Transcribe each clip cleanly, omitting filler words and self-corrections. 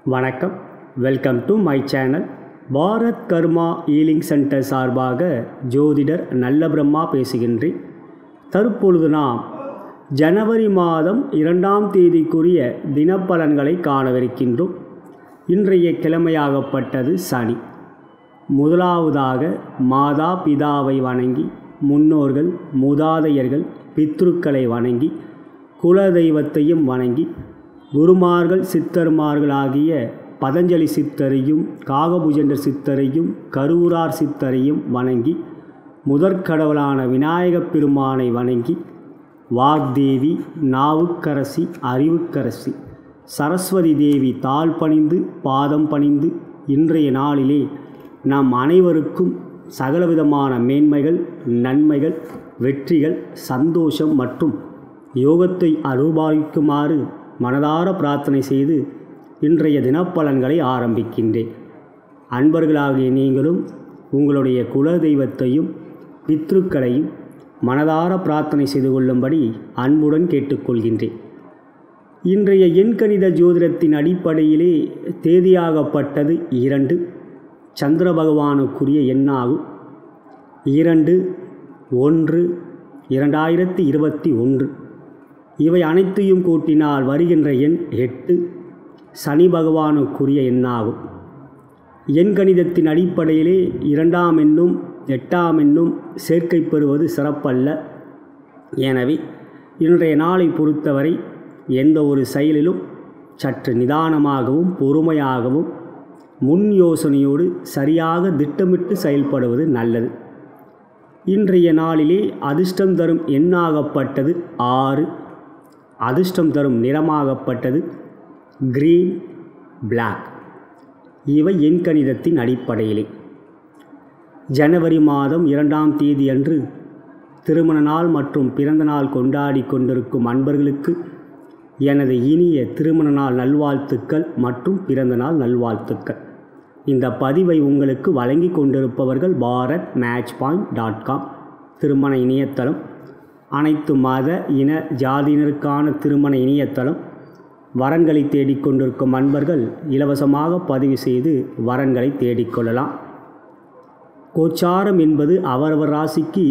வணக்கம், welcome to my channel. Bharat Karma healing centre சார்பாக ஜோதிடர் நல்ல பிரம்மா பேசுகின்றேன். தற்பொழுது நாம் ஜனவரி மாதம் 2ஆம் தேதிக்குரிய தினப்பலன்களை காணவிருக்கின்றோம். இன்றைய கிழமையாகப்பட்டது சனி. முதலாவதாக மாதா பிதாவை வணங்கி, முன்னோர்கள் மூதாதையர்கள் பித்ருக்களை வணங்கி, குலதெய்வத்தையும் வணங்கி, குருமார்கள் சித்தர்மார்கள் ஆகிய பதஞ்சலி சித்தரையும் காகபுஜண்டர் சித்தரையும் கருவூரார் சித்தரையும் வணங்கி, முதற்கடவுளான விநாயகப் பெருமானை வணங்கி, வாக்தேவி, நாவுக்கரசி, அறிவுக்கரசி, சரஸ்வதி தேவி தாழ் பணிந்து பாதம் பணிந்து இன்றைய நாளிலே நம் அனைவருக்கும் சகலவிதமான மேன்மைகள், நன்மைகள், வெற்றிகள், சந்தோஷம் மற்றும் யோகத்தை அனுபவிக்குமாறு மனதார பிரார்த்தனை செய்து இன்றைய தினப்பலன்களை ஆரம்பிக்கின்றேன். அன்பர்களாகிய நீங்களும் உங்களுடைய குலதெய்வத்தையும் பித்ருக்களையும் மனதார பிரார்த்தனை செய்து கொள்ளும்படி அன்புடன் கேட்டுக்கொள்கின்றேன். இன்றைய எண்கணித ஜோதிடத்தின் அடிப்படையிலே தேதியாகப்பட்டது 2. சந்திர பகவானுக்குரிய எண்ணாகும் 2/1/2021. இவை அனைத்தையும் கூட்டினால் வருகின்ற எண் 8. சனி பகவானுக்குரிய எண்ணாகும். எண்கணிதத்தின் அடிப்படையிலே 2ஆம் எண்ணும் 8ஆம் எண்ணும் சேர்க்கை பெறுவது சிறப்பல்ல. எனவே இன்றைய நாளை பொறுத்தவரை எந்த ஒரு செயலிலும் சற்று நிதானமாகவும் பொறுமையாகவும் முன் யோசனையோடு சரியாக திட்டமிட்டு செயல்படுவது நல்லது. இன்றைய நாளிலே அதிர்ஷ்டம் தரும் எண்ணாகப்பட்டது 6. அதிர்ஷ்டம் தரும் நிறமாகப்பட்டது கிரீன், பிளாக். இவை எண்கணிதத்தின் அடிப்படையிலே ஜனவரி மாதம் 2ஆம் தேதி அன்று திருமண நாள் மற்றும் பிறந்த நாள் கொண்டாடி கொண்டிருக்கும் அன்பர்களுக்கு எனது இனிய திருமண நாள் நல்வாழ்த்துக்கள் மற்றும் பிறந்த நாள் நல்வாழ்த்துக்கள். இந்த பதிவை உங்களுக்கு வழங்கி கொண்டிருப்பவர்கள் bharatmatchpoint.com திருமண இணையதளம். அனைத்து மத இன ஜாதியினருக்கான திருமண இணையதளம். வரன்களை தேடிக்கொண்டிருக்கும் அன்பர்கள் இலவசமாக பதிவு செய்து வரன்களை தேடிக்கொள்ளலாம். கோச்சாரம் என்பது அவரவர் ராசிக்கு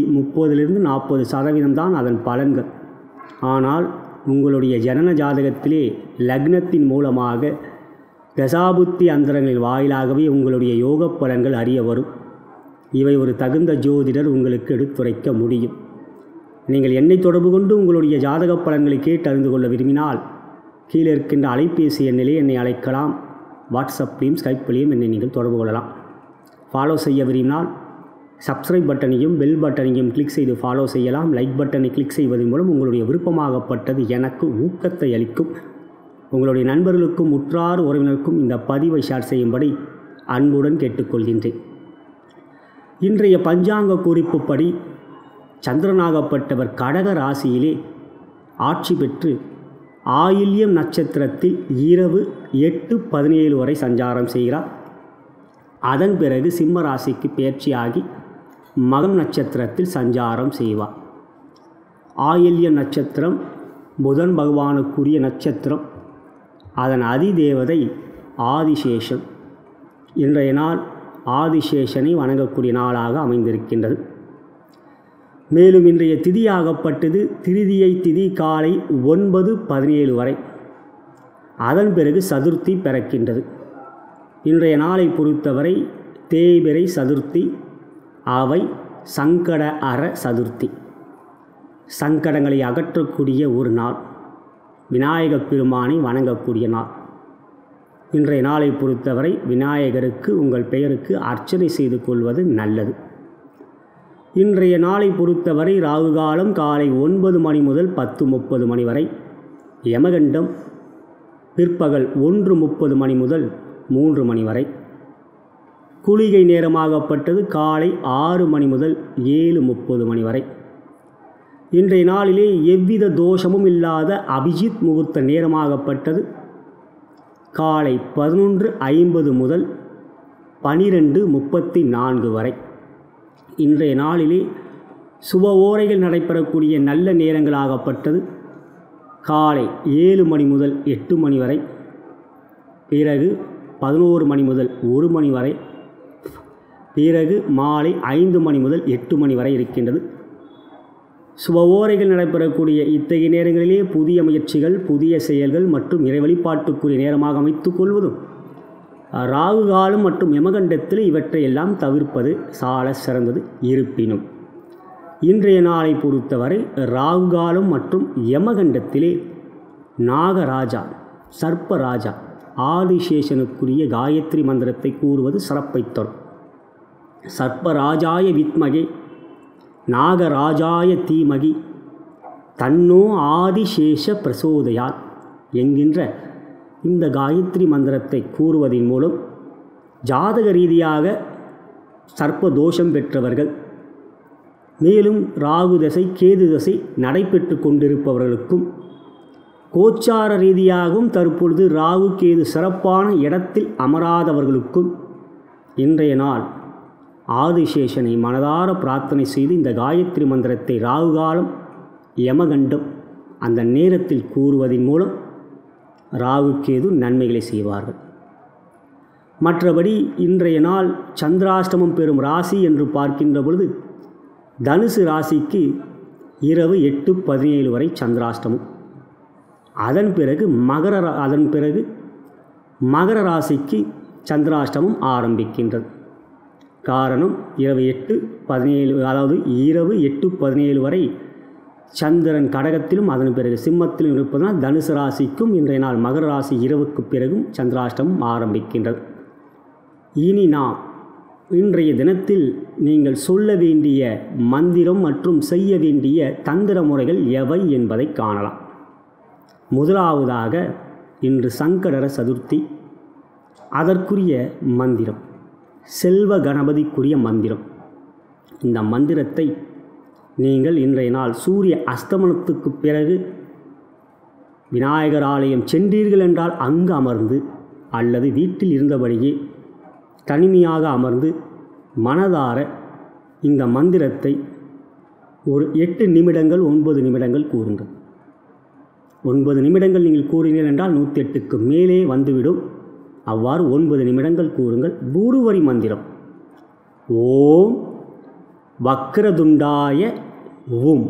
30-40% தான் அதன் பலன்கள். ஆனால் உங்களுடைய ஜனன ஜாதகத்திலே லக்னத்தின் மூலமாக தசாபுத்தி அந்தரங்களின் வாயிலாகவே உங்களுடைய யோக பலன்கள் அறிய வரும். இவை ஒரு தகுந்த ஜோதிடர் உங்களுக்கு எடுத்துரைக்க முடியும். நீங்கள் என்னை தொடர்பு கொண்டு உங்களுடைய ஜாதக பலன்களை கேட்டு அறிந்து கொள்ள விரும்பினால் கீழே இருக்கின்ற அலைபேசி எண்ணிலே என்னை அழைக்கலாம். வாட்ஸ்அப்லேயும் ஸ்கைப்லேயும் என்னை நீங்கள் தொடர்பு கொள்ளலாம். ஃபாலோ செய்ய விரும்பினால் சப்ஸ்கிரைப் பட்டனையும் பெல் பட்டனையும் கிளிக் செய்து ஃபாலோ செய்யலாம். லைக் பட்டனை கிளிக் செய்வதன் மூலம் உங்களுடைய விருப்பமாகப்பட்டது எனக்கு ஊக்கத்தை அளிக்கும். உங்களுடைய நண்பர்களுக்கும் உற்றார் உறவினருக்கும் இந்த பதிவை ஷேர் செய்யும்படி அன்புடன் கேட்டுக்கொள்கின்றேன். இன்றைய பஞ்சாங்க குறிப்புப்படி சந்திரனாகப்பட்டவர் கடக ராசியிலே ஆட்சி பெற்று ஆயில்யம் நட்சத்திரத்தில் இரவு 8:17 வரை சஞ்சாரம் செய்கிறார். அதன் பிறகு சிம்ம ராசிக்கு பெயர்ச்சியாகி மகம் நட்சத்திரத்தில் சஞ்சாரம் செய்வார். ஆயில்யம் நட்சத்திரம் புதன் பகவானுக்குரிய நட்சத்திரம். அதன் அதிதேவதை ஆதிசேஷன். இன்றைய நாள் ஆதிசேஷனை வணங்கக்கூடிய நாளாக அமைந்திருக்கின்றது. மேலும் இன்றைய திதியாகப்பட்டது திருதியை திதி காலை 9:17 வரை. அதன் பிறகு சதுர்த்தி பிறக்கின்றது. இன்றைய நாளை பொறுத்தவரை தேய்பிறை சதுர்த்தி. அவை சங்கட அற சதுர்த்தி. சங்கடங்களை அகற்றக்கூடிய ஒரு நாள். விநாயகப் பெருமானை வணங்கக்கூடிய நாள். இன்றைய நாளை பொறுத்தவரை விநாயகருக்கு உங்கள் பெயருக்கு அர்ச்சனை செய்து கொள்வது நல்லது. இன்றைய நாளை பொறுத்தவரை ராகு காலம் காலை 9 மணி முதல் 10:30 மணி வரை. யமகண்டம் பிற்பகல் 1:30 மணி முதல் 3 மணி வரை. குளிகை நேரமாகப்பட்டது காலை 6 மணி முதல் 7:30 மணி வரை. இன்றைய நாளிலே எவ்வித தோஷமும் இல்லாத அபிஜித் முகூர்த்த நேரமாகப்பட்டது காலை 11:50 முதல் 12:34 வரை. இன்றைய நாளிலே சுப ஓரைகள் நடைபெறக்கூடிய நல்ல நேரங்களாகப்பட்டது காலை 7 மணி முதல் 8 மணி வரை. பிறகு 11 மணி முதல் 1 மணி வரை, பிறகு மாலை 5 மணி முதல் 8 மணி வரை இருக்கின்றது. சுப ஓரைகள் நடைபெறக்கூடிய இத்தகைய நேரங்களிலே புதிய முயற்சிகள், புதிய செயல்கள் மற்றும் இறை வழிபாட்டுக்குரிய நேரமாக அமைத்துக் கொள்வதும், ராகு காலம் மற்றும் யமகண்டத்தில் இவற்றையெல்லாம் தவிர்ப்பது சால சிறந்தது. இருப்பினும் இன்றைய நாளை பொறுத்தவரை ராகு காலம் மற்றும் யமகண்டத்திலே நாகராஜா, சர்ப்பராஜா, ஆதிசேஷனுக்குரிய காயத்ரி மந்திரத்தை கூறுவது சிறப்பை தரும். சர்ப்பராஜாய வித்மகே நாகராஜாய தீமகி தன்னோ ஆதிசேஷ பிரசோதயாத் என்கின்ற இந்த காயத்ரி மந்திரத்தை கூறுவதன் மூலம் ஜாதக ரீதியாக சர்ப்ப தோஷம் பெற்றவர்கள், மேலும் ராகு தசை கேது தசை நடைபெற்று கொண்டிருப்பவர்களுக்கும், கோச்சார ரீதியாகவும் தற்பொழுது ராகு கேது சிறப்பான இடத்தில் அமராதவர்களுக்கும் இன்றைய நாள் ஆதிசேஷனை மனதார பிரார்த்தனை செய்து இந்த காயத்ரி மந்திரத்தை ராகு காலம் யமகண்டம் அந்த நேரத்தில் கூறுவதன் மூலம் ராகு கேது நன்மைகளை செய்வார்கள். மற்றபடி இன்றைய நாள் சந்திராஷ்டமம் பெறும் ராசி என்று பார்க்கின்ற பொழுது தனுசு ராசிக்கு இரவு 8:17 வரை சந்திராஷ்டமம். அதன் பிறகு மகர ராசிக்கு சந்திராஷ்டமம் ஆரம்பிக்கின்றது. காரணம் இரவு 8:17, அதாவது இரவு 8:17 வரை சந்திரன் கடகத்திலும் அதன் பிறகு சிம்மத்திலும் இருப்பதனால் தனுசு ராசிக்கும் இன்றைய நாள் மகர ராசி இரவுக்கு பிறகும் சந்திராஷ்டமம் ஆரம்பிக்கின்றது. இனி நாம் இன்றைய தினத்தில் நீங்கள் சொல்ல வேண்டிய மந்திரம் மற்றும் செய்ய வேண்டிய தந்திர முறைகள் எவை என்பதை காணலாம். முதலாவதாக இன்று சங்கடர சதுர்த்தி, அதற்குரிய மந்திரம் செல்வ கணபதிக்குரிய மந்திரம். இந்த மந்திரத்தை நீங்கள் இன்றைய நாள் சூரிய அஸ்தமனத்துக்கு பிறகு விநாயகர் ஆலயம் சென்றீர்கள் என்றால் அங்கு அமர்ந்து, அல்லது வீட்டில் இருந்தபடியே தனிமையாக அமர்ந்து மனதார இந்த மந்திரத்தை ஒரு 8 நிமிடங்கள் 9 நிமிடங்கள் கூறுங்கள். 9 நிமிடங்கள் நீங்கள் கூறினீர்கள் என்றால் 108க்கு மேலே வந்துவிடும். அவ்வாறு 9 நிமிடங்கள் கூறுங்கள். பூருவரி மந்திரம் ஓம் வக்ரதுண்டாய உம்,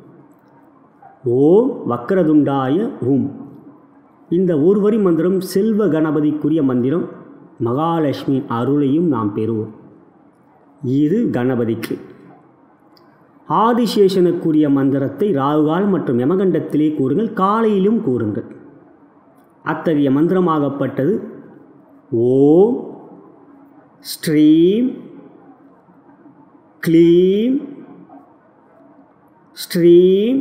ஓம் வக்ரதுண்டாய உம். இந்த ஒருவரி மந்திரம் செல்வ கணபதிக்குரிய மந்திரம். மகாலட்சுமி அருளையும் நாம் பெறுவோம். இது கணபதிக்கு. ஆதிசேஷனுக்குரிய மந்திரத்தை ராகுகால் மற்றும் யமகண்டத்திலே கூறுங்கள், காலையிலும் கூறுங்கள். அத்தகைய மந்திரமாகப்பட்டது ஓம் ஸ்ரீம் க்ளீம் ஸ்ரீம்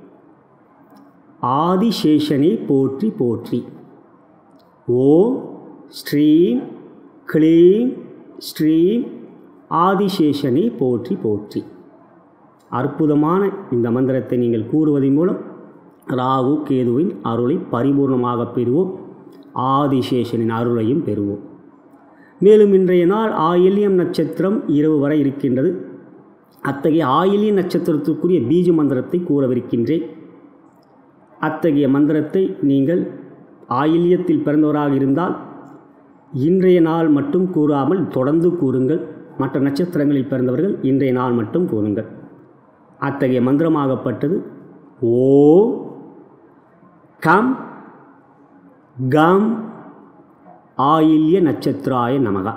ஆதிசேஷனை போற்றி போற்றி. ஓம் ஸ்ரீம் க்ளீம் ஸ்ரீம் ஆதிசேஷனை போற்றி போற்றி. அற்புதமான இந்த மந்திரத்தை நீங்கள் கூறுவதன் மூலம் ராகு கேதுவின் அருளை பரிபூர்ணமாக பெறுவோம். ஆதிசேஷனின் அருளையும் பெறுவோம். மேலும் இன்றைய நாள் ஆயில்யம் நட்சத்திரம் இரவு வரை இருக்கின்றது. அத்தகைய ஆயில்ய நட்சத்திரத்திற்குரிய பீஜ மந்திரத்தை கூறவிருக்கின்றேன். அத்தகைய மந்திரத்தை நீங்கள் ஆயில்யத்தில் பிறந்தவராக இருந்தால் இன்றைய நாள் மட்டும் கூறாமல் தொடர்ந்து கூறுங்கள். மற்ற நட்சத்திரங்களில் பிறந்தவர்கள் இன்றைய நாள் மட்டும் கூறுங்கள். அத்தகைய மந்திரமாகப்பட்டது ஓம் கம் கம் ஆயில்ய நட்சத்திராய நமக.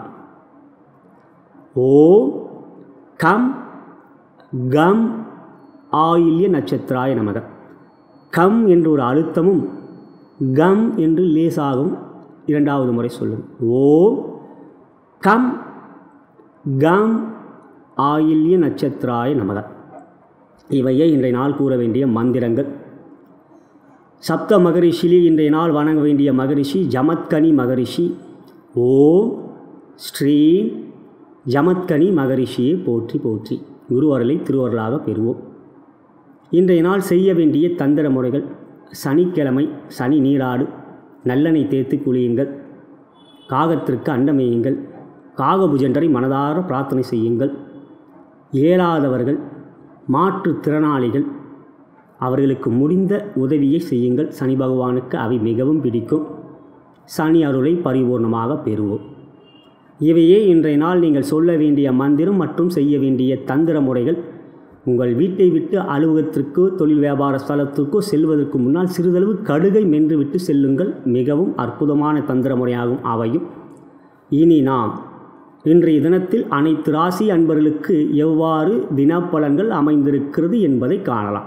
ஓம் கம் கம் ஆயில்ய நட்சத்திராய நமக. கம் என்று ஒரு அழுத்தமும் கம் என்று லேசாகவும் இரண்டாவது முறை சொல்லும். ஓம் கம் கம் ஆயில்ய நட்சத்திராய நமக. இவையே இன்றைய நாள் கூற வேண்டிய மந்திரங்கள். சப்த மகரிஷிலே இன்றைய நாள் வணங்க வேண்டிய மகரிஷி ஜமத்கனி மகரிஷி. ஓம் ஸ்ரீம் ஜமத்கனி மகரிஷியை போற்றி போற்றி. குருவருளை திருவருளாக பெறுவோம். இன்றைய நாள் செய்ய வேண்டிய தந்திர முறைகள். சனிக்கிழமை சனி நீராடு, நல்லெண்ணெய் தேய்த்து குளியுங்கள், காகத்திற்கு அண்டமேயுங்கள், காகபுஜண்டரை மனதார பிரார்த்தனை செய்யுங்கள். இயலாதவர்கள், மாற்றுத்திறனாளிகள், அவர்களுக்கு முடிந்த உதவியை செய்யுங்கள். சனி பகவானுக்கு அவை மிகவும் பிடிக்கும். சனி அருளை பரிபூர்ணமாக பெறுவோம். இவையே இன்றைய நாள் நீங்கள் சொல்ல வேண்டிய மந்திரம் மற்றும் செய்ய வேண்டிய தந்திர முறைகள். உங்கள் வீட்டை விட்டு அலுவலகத்திற்கோ தொழில் வியாபார ஸ்தலத்திற்கோ செல்வதற்கு முன்னால் சிறிதளவு கடுகை மென்றுவிட்டு செல்லுங்கள். மிகவும் அற்புதமான தந்திர முறையாகும் அவையும். இனி நாம் இன்றைய தினத்தில் அனைத்து ராசி அன்பர்களுக்கு எவ்வாறு தினப்பலன்கள் அமைந்திருக்கிறது என்பதை காணலாம்.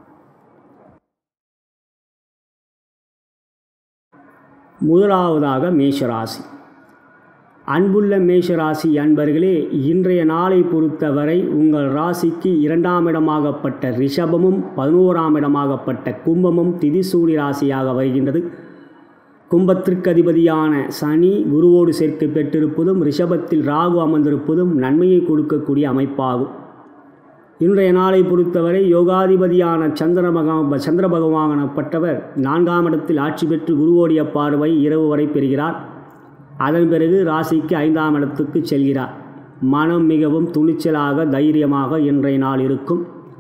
முதலாவதாக மேஷராசி. அன்புள்ள மேஷராசி அன்பர்களே, இன்றைய நாளை பொறுத்தவரை உங்கள் ராசிக்கு 2ஆம் இடமாகப்பட்ட ரிஷபமும் 11ஆம் இடமாகப்பட்ட கும்பமும் திதிசூடி ராசியாக வருகின்றது. கும்பத்திற்கு அதிபதியான சனி குருவோடு சேர்க்கை பெற்றிருப்பதும் ரிஷபத்தில் ராகு அமர்ந்திருப்பதும் நன்மையை கொடுக்கக்கூடிய அமைப்பாகும். இன்றைய நாளை பொறுத்தவரை யோகாதிபதியான சந்திர பகவானப்பட்டவர் 4ஆம் இடத்தில் ஆட்சி பெற்று குருவோடைய பார்வை இரவு வரை பெறுகிறார். அதன் பிறகு ராசிக்கு 5ஆம் இடத்துக்கு செல்கிறார். மனம் மிகவும் துணிச்சலாக தைரியமாக இன்றைய நாள் இருக்கும்.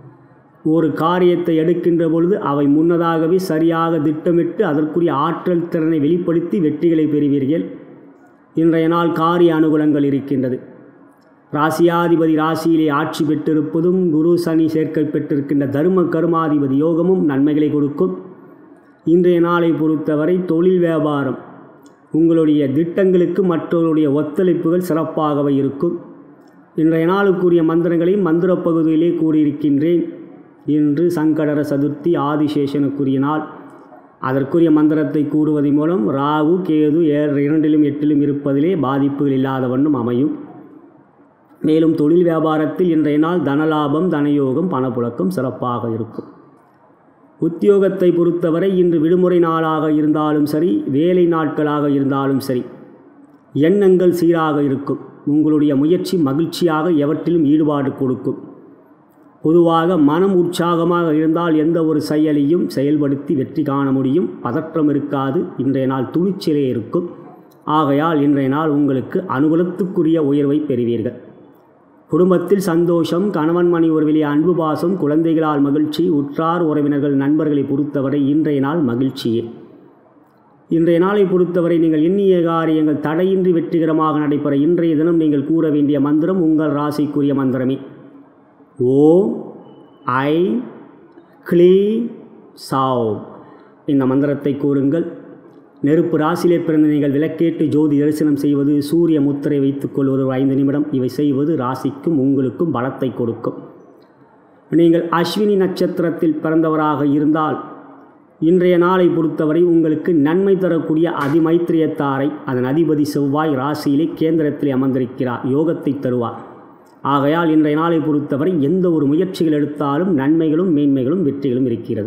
ஒரு காரியத்தை எடுக்கின்ற பொழுது அவை முன்னதாகவே சரியாக திட்டமிட்டு அதற்குரிய ஆற்றல் திறனை வெளிப்படுத்தி வெற்றிகளை பெறுவீர்கள். இன்றைய நாள் காரிய அனுகூலங்கள் இருக்கின்றது. ராசியாதிபதி ராசியிலே ஆட்சி பெற்றிருப்பதும் குரு சனி சேர்க்கை பெற்றிருக்கின்ற தர்ம கர்மாதிபதி யோகமும் நன்மைகளை கொடுக்கும். இன்றைய நாளை பொறுத்தவரை தொழில் வியாபாரம் உங்களுடைய திட்டங்களுக்கு மற்றவருடைய ஒத்துழைப்புகள் சிறப்பாகவே இருக்கும். இன்றைய நாளுக்குரிய மந்திரங்களை மந்திர பகுதியிலே கூறியிருக்கின்றேன். இன்று சங்கடர சதுர்த்தி ஆதிசேஷனுக்குரிய நாள். அதற்குரிய மந்திரத்தை கூறுவதன் மூலம் ராகு கேது 2லும் 8லும் இருப்பதிலே பாதிப்புகள் இல்லாத வண்ணம் அமையும். மேலும் தொழில் வியாபாரத்தில் இன்றைய நாள் தனலாபம் தனயோகம் பணப்புழக்கம் சிறப்பாக இருக்கும். உத்தியோகத்தை பொறுத்தவரை இன்று விடுமுறை நாளாக இருந்தாலும் சரி, வேலை நாட்களாக இருந்தாலும் சரி, எண்ணங்கள் சீராக இருக்கும். உங்களுடைய முயற்சி மகிழ்ச்சியாக எவற்றிலும் ஈடுபாடு கொடுக்கும். பொதுவாக மனம் உற்சாகமாக இருந்தால் எந்த ஒரு செயலையும் செயல்படுத்தி வெற்றி காண முடியும். பதற்றம் இருக்காது. இன்றைய நாள் துணிச்சலே இருக்கும். ஆகையால் இன்றைய நாள் உங்களுக்கு அனுகூலத்துக்குரிய உயர்வை பெறுவீர்கள். குடும்பத்தில் சந்தோஷம், கணவன் மணி உறவிலே அன்பு பாசம், குழந்தைகளால் மகிழ்ச்சி, உற்றார் உறவினர்கள் நண்பர்களை பொறுத்தவரை இன்றைய நாள் மகிழ்ச்சியே. இன்றைய நாளை பொறுத்தவரை நீங்கள் எண்ணிய காரியங்கள் தடையின்றி வெற்றிகரமாக நடைபெற இன்றைய தினம் நீங்கள் கூற வேண்டிய மந்திரம் உங்கள் ராசிக்குரிய மந்திரமே. ஓம் ஐ க்ளீம் சாவ். இந்த மந்திரத்தை கூறுங்கள். நெருப்பு ராசியிலே பிறந்த நீங்கள் விளக்கேட்டு ஜோதி தரிசனம் செய்வது, சூரிய முத்திரை வைத்துக் கொள்வது 5 நிமிடம். இவை செய்வது ராசிக்கும் உங்களுக்கும் பலத்தை கொடுக்கும். நீங்கள் அஸ்வினி நட்சத்திரத்தில் பிறந்தவராக இருந்தால் இன்றைய நாளை பொறுத்தவரை உங்களுக்கு நன்மை தரக்கூடிய அதிமைத்திரியத்தாரை அதன் அதிபதி செவ்வாய் ராசியிலே கேந்திரத்தில் அமர்ந்திருக்கிறார். யோகத்தை தருவார். ஆகையால் இன்றைய நாளை பொறுத்தவரை எந்த ஒரு முயற்சிகள் எடுத்தாலும் நன்மைகளும் மேன்மைகளும் வெற்றிகளும் இருக்கிறது.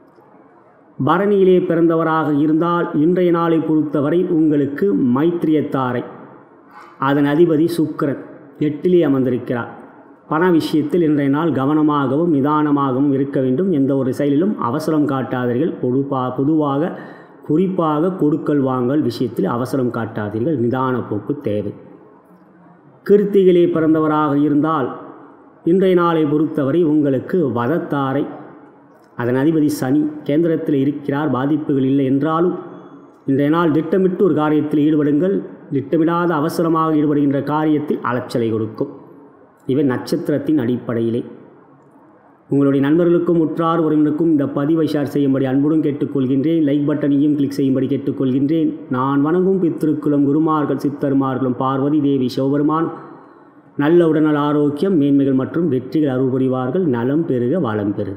பரணியிலே பிறந்தவராக இருந்தால் இன்றைய நாளை பொறுத்தவரை உங்களுக்கு மைத்திரியத்தாரை அதன் அதிபதி சுக்கிரன் 8லே அமர்ந்திருக்கிறார். பண விஷயத்தில் இன்றைய நாள் கவனமாகவும் நிதானமாகவும் இருக்க வேண்டும். எந்த ஒரு செயலிலும் அவசரம் காட்டாதீர்கள். பொதுவாக குறிப்பாக கொடுக்கல் வாங்கல் விஷயத்தில் அவசரம் காட்டாதீர்கள். நிதான போக்கு தேவை. கிருத்திகையிலே பிறந்தவராக இருந்தால் இன்றைய நாளை பொறுத்தவரை உங்களுக்கு வதத்தாரை அதன் அதிபதி சனி கேந்திரத்தில் இருக்கிறார். பாதிப்புகள் இல்லை என்றாலும் இன்றைய நாள் திட்டமிட்டு ஒரு காரியத்தில் ஈடுபடுங்கள். திட்டமிடாத அவசரமாக ஈடுபடுகின்ற காரியத்தில் அலைச்சலை கொடுக்கும். இவை நட்சத்திரத்தின் அடிப்படையிலே. உங்களுடைய நண்பர்களுக்கும் உற்றார் உறவினருக்கும் இந்த பதிவை ஷேர் செய்யும்படி அன்புடன் கேட்டுக்கொள்கின்றேன். லைக் பட்டனையும் கிளிக் செய்யும்படி கேட்டுக்கொள்கின்றேன். நான் வணங்கும் பித்திருக்குளம் குருமார்கள் சித்தர்மார்களும் பார்வதி தேவி சிவபெருமான் நல்ல உடல்நல ஆரோக்கியம் மேன்மைகள் மற்றும் வெற்றிகள் அருள் புரிவார்கள். நலம் பெருக வளம் பெருக.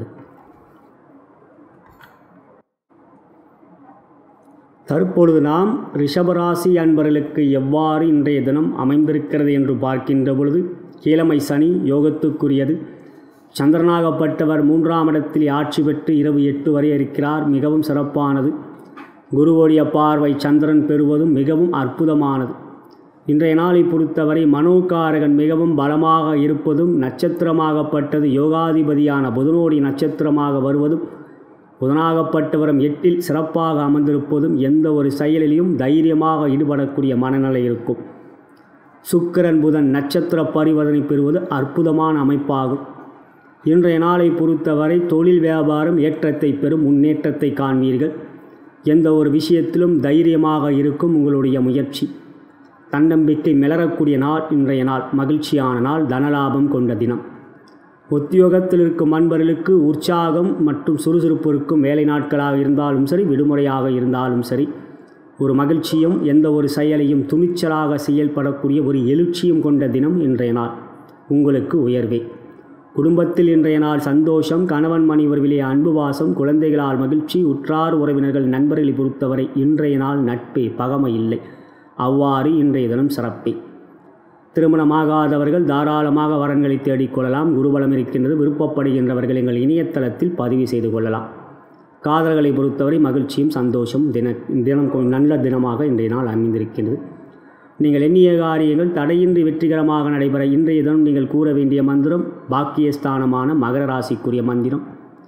தற்பொழுது நாம் ரிஷபராசி அன்பர்களுக்கு எவ்வாறு இன்றைய தினம் அமைந்திருக்கிறது என்று பார்க்கின்ற பொழுது கீழமை சனி யோகத்துக்குரியது. சந்திரனாகப்பட்டவர் 3ஆம் இடத்தில் ஆட்சி பெற்று இரவு 8 வரை இருக்கிறார். மிகவும் சிறப்பானது. குருவோடைய பார்வை சந்திரன் பெறுவதும் மிகவும் அற்புதமானது. இன்றைய நாளை பொறுத்தவரை மனோகாரகன் மிகவும் பலமாக இருப்பதும் நட்சத்திரமாகப்பட்டது யோகாதிபதியான புதனோடி நட்சத்திரமாக வருவதும் புதனாகப்பட்டவரும் 8ல் சிறப்பாக அமர்ந்திருப்பதும் எந்த ஒரு செயலிலும் தைரியமாக ஈடுபடக்கூடிய மனநிலை இருக்கும். சுக்கிரன் புதன் நட்சத்திர பரிவர்த்தனை பெறுவது அற்புதமான அமைப்பாகும். இன்றைய நாளை பொறுத்தவரை தொழில் வியாபாரம் ஏற்றத்தை பெறும் முன்னேற்றத்தை காண்பீர்கள். எந்த ஒரு விஷயத்திலும் தைரியமாக இருக்கும் உங்களுடைய முயற்சி. தன்னம்பிக்கை மிளறக்கூடிய நாள் இன்றைய நாள். மகிழ்ச்சியான நாள், தனலாபம் கொண்ட தினம். உத்தியோகத்தில் இருக்கும் அன்பர்களுக்கு உற்சாகம் மற்றும் சுறுசுறுப்பு இருக்கும். வேலை நாட்களாக இருந்தாலும் சரி, விடுமுறையாக இருந்தாலும் சரி, ஒரு மகிழ்ச்சியும் எந்த ஒரு செயலையும் துணிச்சலாக செயல்படக்கூடிய ஒரு எழுச்சியும் கொண்ட தினம் இன்றைய நாள். உங்களுக்கு உயர்வே. குடும்பத்தில் இன்றைய நாள் சந்தோஷம். கணவன் மனைவர்களிலே அன்பு பாசம், குழந்தைகளால் மகிழ்ச்சி, உற்றார் உறவினர்கள் நண்பர்களை பொறுத்தவரை இன்றைய நாள் நட்பே, பகமை இல்லை. அவ்வாறு இன்றைய தினம் சிறப்பே. திருமணமாகாதவர்கள் தாராளமாக வரன்களை தேடிக்கொள்ளலாம். குருபலம் இருக்கின்றது. விருப்பப்படுகின்றவர்கள் எங்கள் இணையதளத்தில் பதிவு செய்து கொள்ளலாம். காதல்களை பொறுத்தவரை மகிழ்ச்சியும் சந்தோஷம் தினம் நல்ல தினமாக இன்றைய நாள் அமைந்திருக்கின்றது. நீங்கள் எண்ணிய காரியங்கள் தடையின்றி வெற்றிகரமாக நடைபெற இன்றைய தினம் நீங்கள் கூற வேண்டிய மந்திரம் பாக்கியஸ்தானமான மகர ராசிக்குரிய மந்திரம்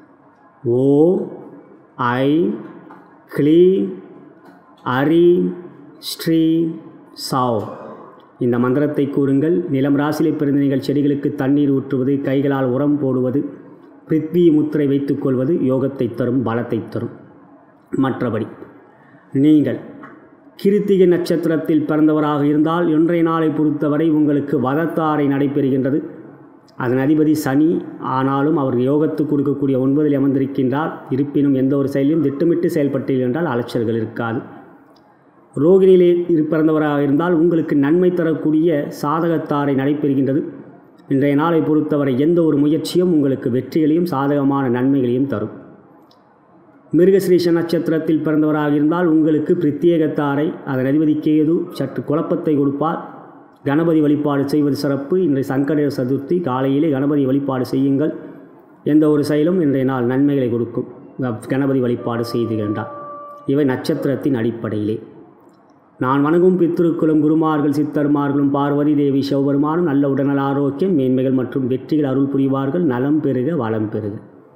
ஓம் ஐம் க்ளீம் ஹரீம் ஸ்ரீம் சாவ். இந்த மந்திரத்தை கூறுங்கள். நிலம் ராசியிலே பிறந்த நீங்கள் செடிகளுக்கு தண்ணீர் ஊற்றுவது, கைகளால் உரம் போடுவது, பிருத்வி முத்திரை வைத்துக்கொள்வது யோகத்தை தரும், பலத்தை தரும். மற்றபடி நீங்கள் கிருத்திகை நட்சத்திரத்தில் பிறந்தவராக இருந்தால் இன்றைய நாளை பொறுத்தவரை உங்களுக்கு வதத்தாரை நடைபெறுகின்றது. அதன் அதிபதி சனி. ஆனாலும் அவர் யோகத்துக்கு கொடுக்கக்கூடிய 9 அமர்ந்திருக்கின்றார். இருப்பினும் எந்த ஒரு செயலையும் திட்டமிட்டு செயல்பட்டீர்கள் என்றால் அலைச்சல்கள் இருக்காது. ரோகிணியிலே பிறந்தவராக இருந்தால் உங்களுக்கு நன்மை தரக்கூடிய சாதகத்தாரை நடைபெறுகின்றது. இன்றைய நாளை பொறுத்தவரை எந்த ஒரு முயற்சியும் உங்களுக்கு வெற்றிகளையும் சாதகமான நன்மைகளையும் தரும். மிருகஸ்ரீஷ நட்சத்திரத்தில் பிறந்தவராக இருந்தால் உங்களுக்கு பிரத்யேகத்தாரை, அதன் அதிபதி கேது, சற்று குழப்பத்தை கொடுப்பார். கணபதி வழிபாடு செய்வது சிறப்பு. இன்றைய சங்கடஹர சதுர்த்தி. காலையிலே கணபதி வழிபாடு செய்யுங்கள். எந்த ஒரு செயலும் இன்றைய நாள் நன்மைகளை கொடுக்கும். கணபதி வழிபாடு செய்துகின்றார். இவை நட்சத்திரத்தின் அடிப்படையிலே. நான் வணங்கும் பித்ருக்களும் குருமார்கள் சித்தர்மார்களும் பார்வதி தேவி சிவபெருமானும் நல்ல உடல்நல ஆரோக்கியம் மேன்மைகள் மற்றும் வெற்றிகள் அருள் புரிவார்கள். நலம் பெருக வளம் பெருக.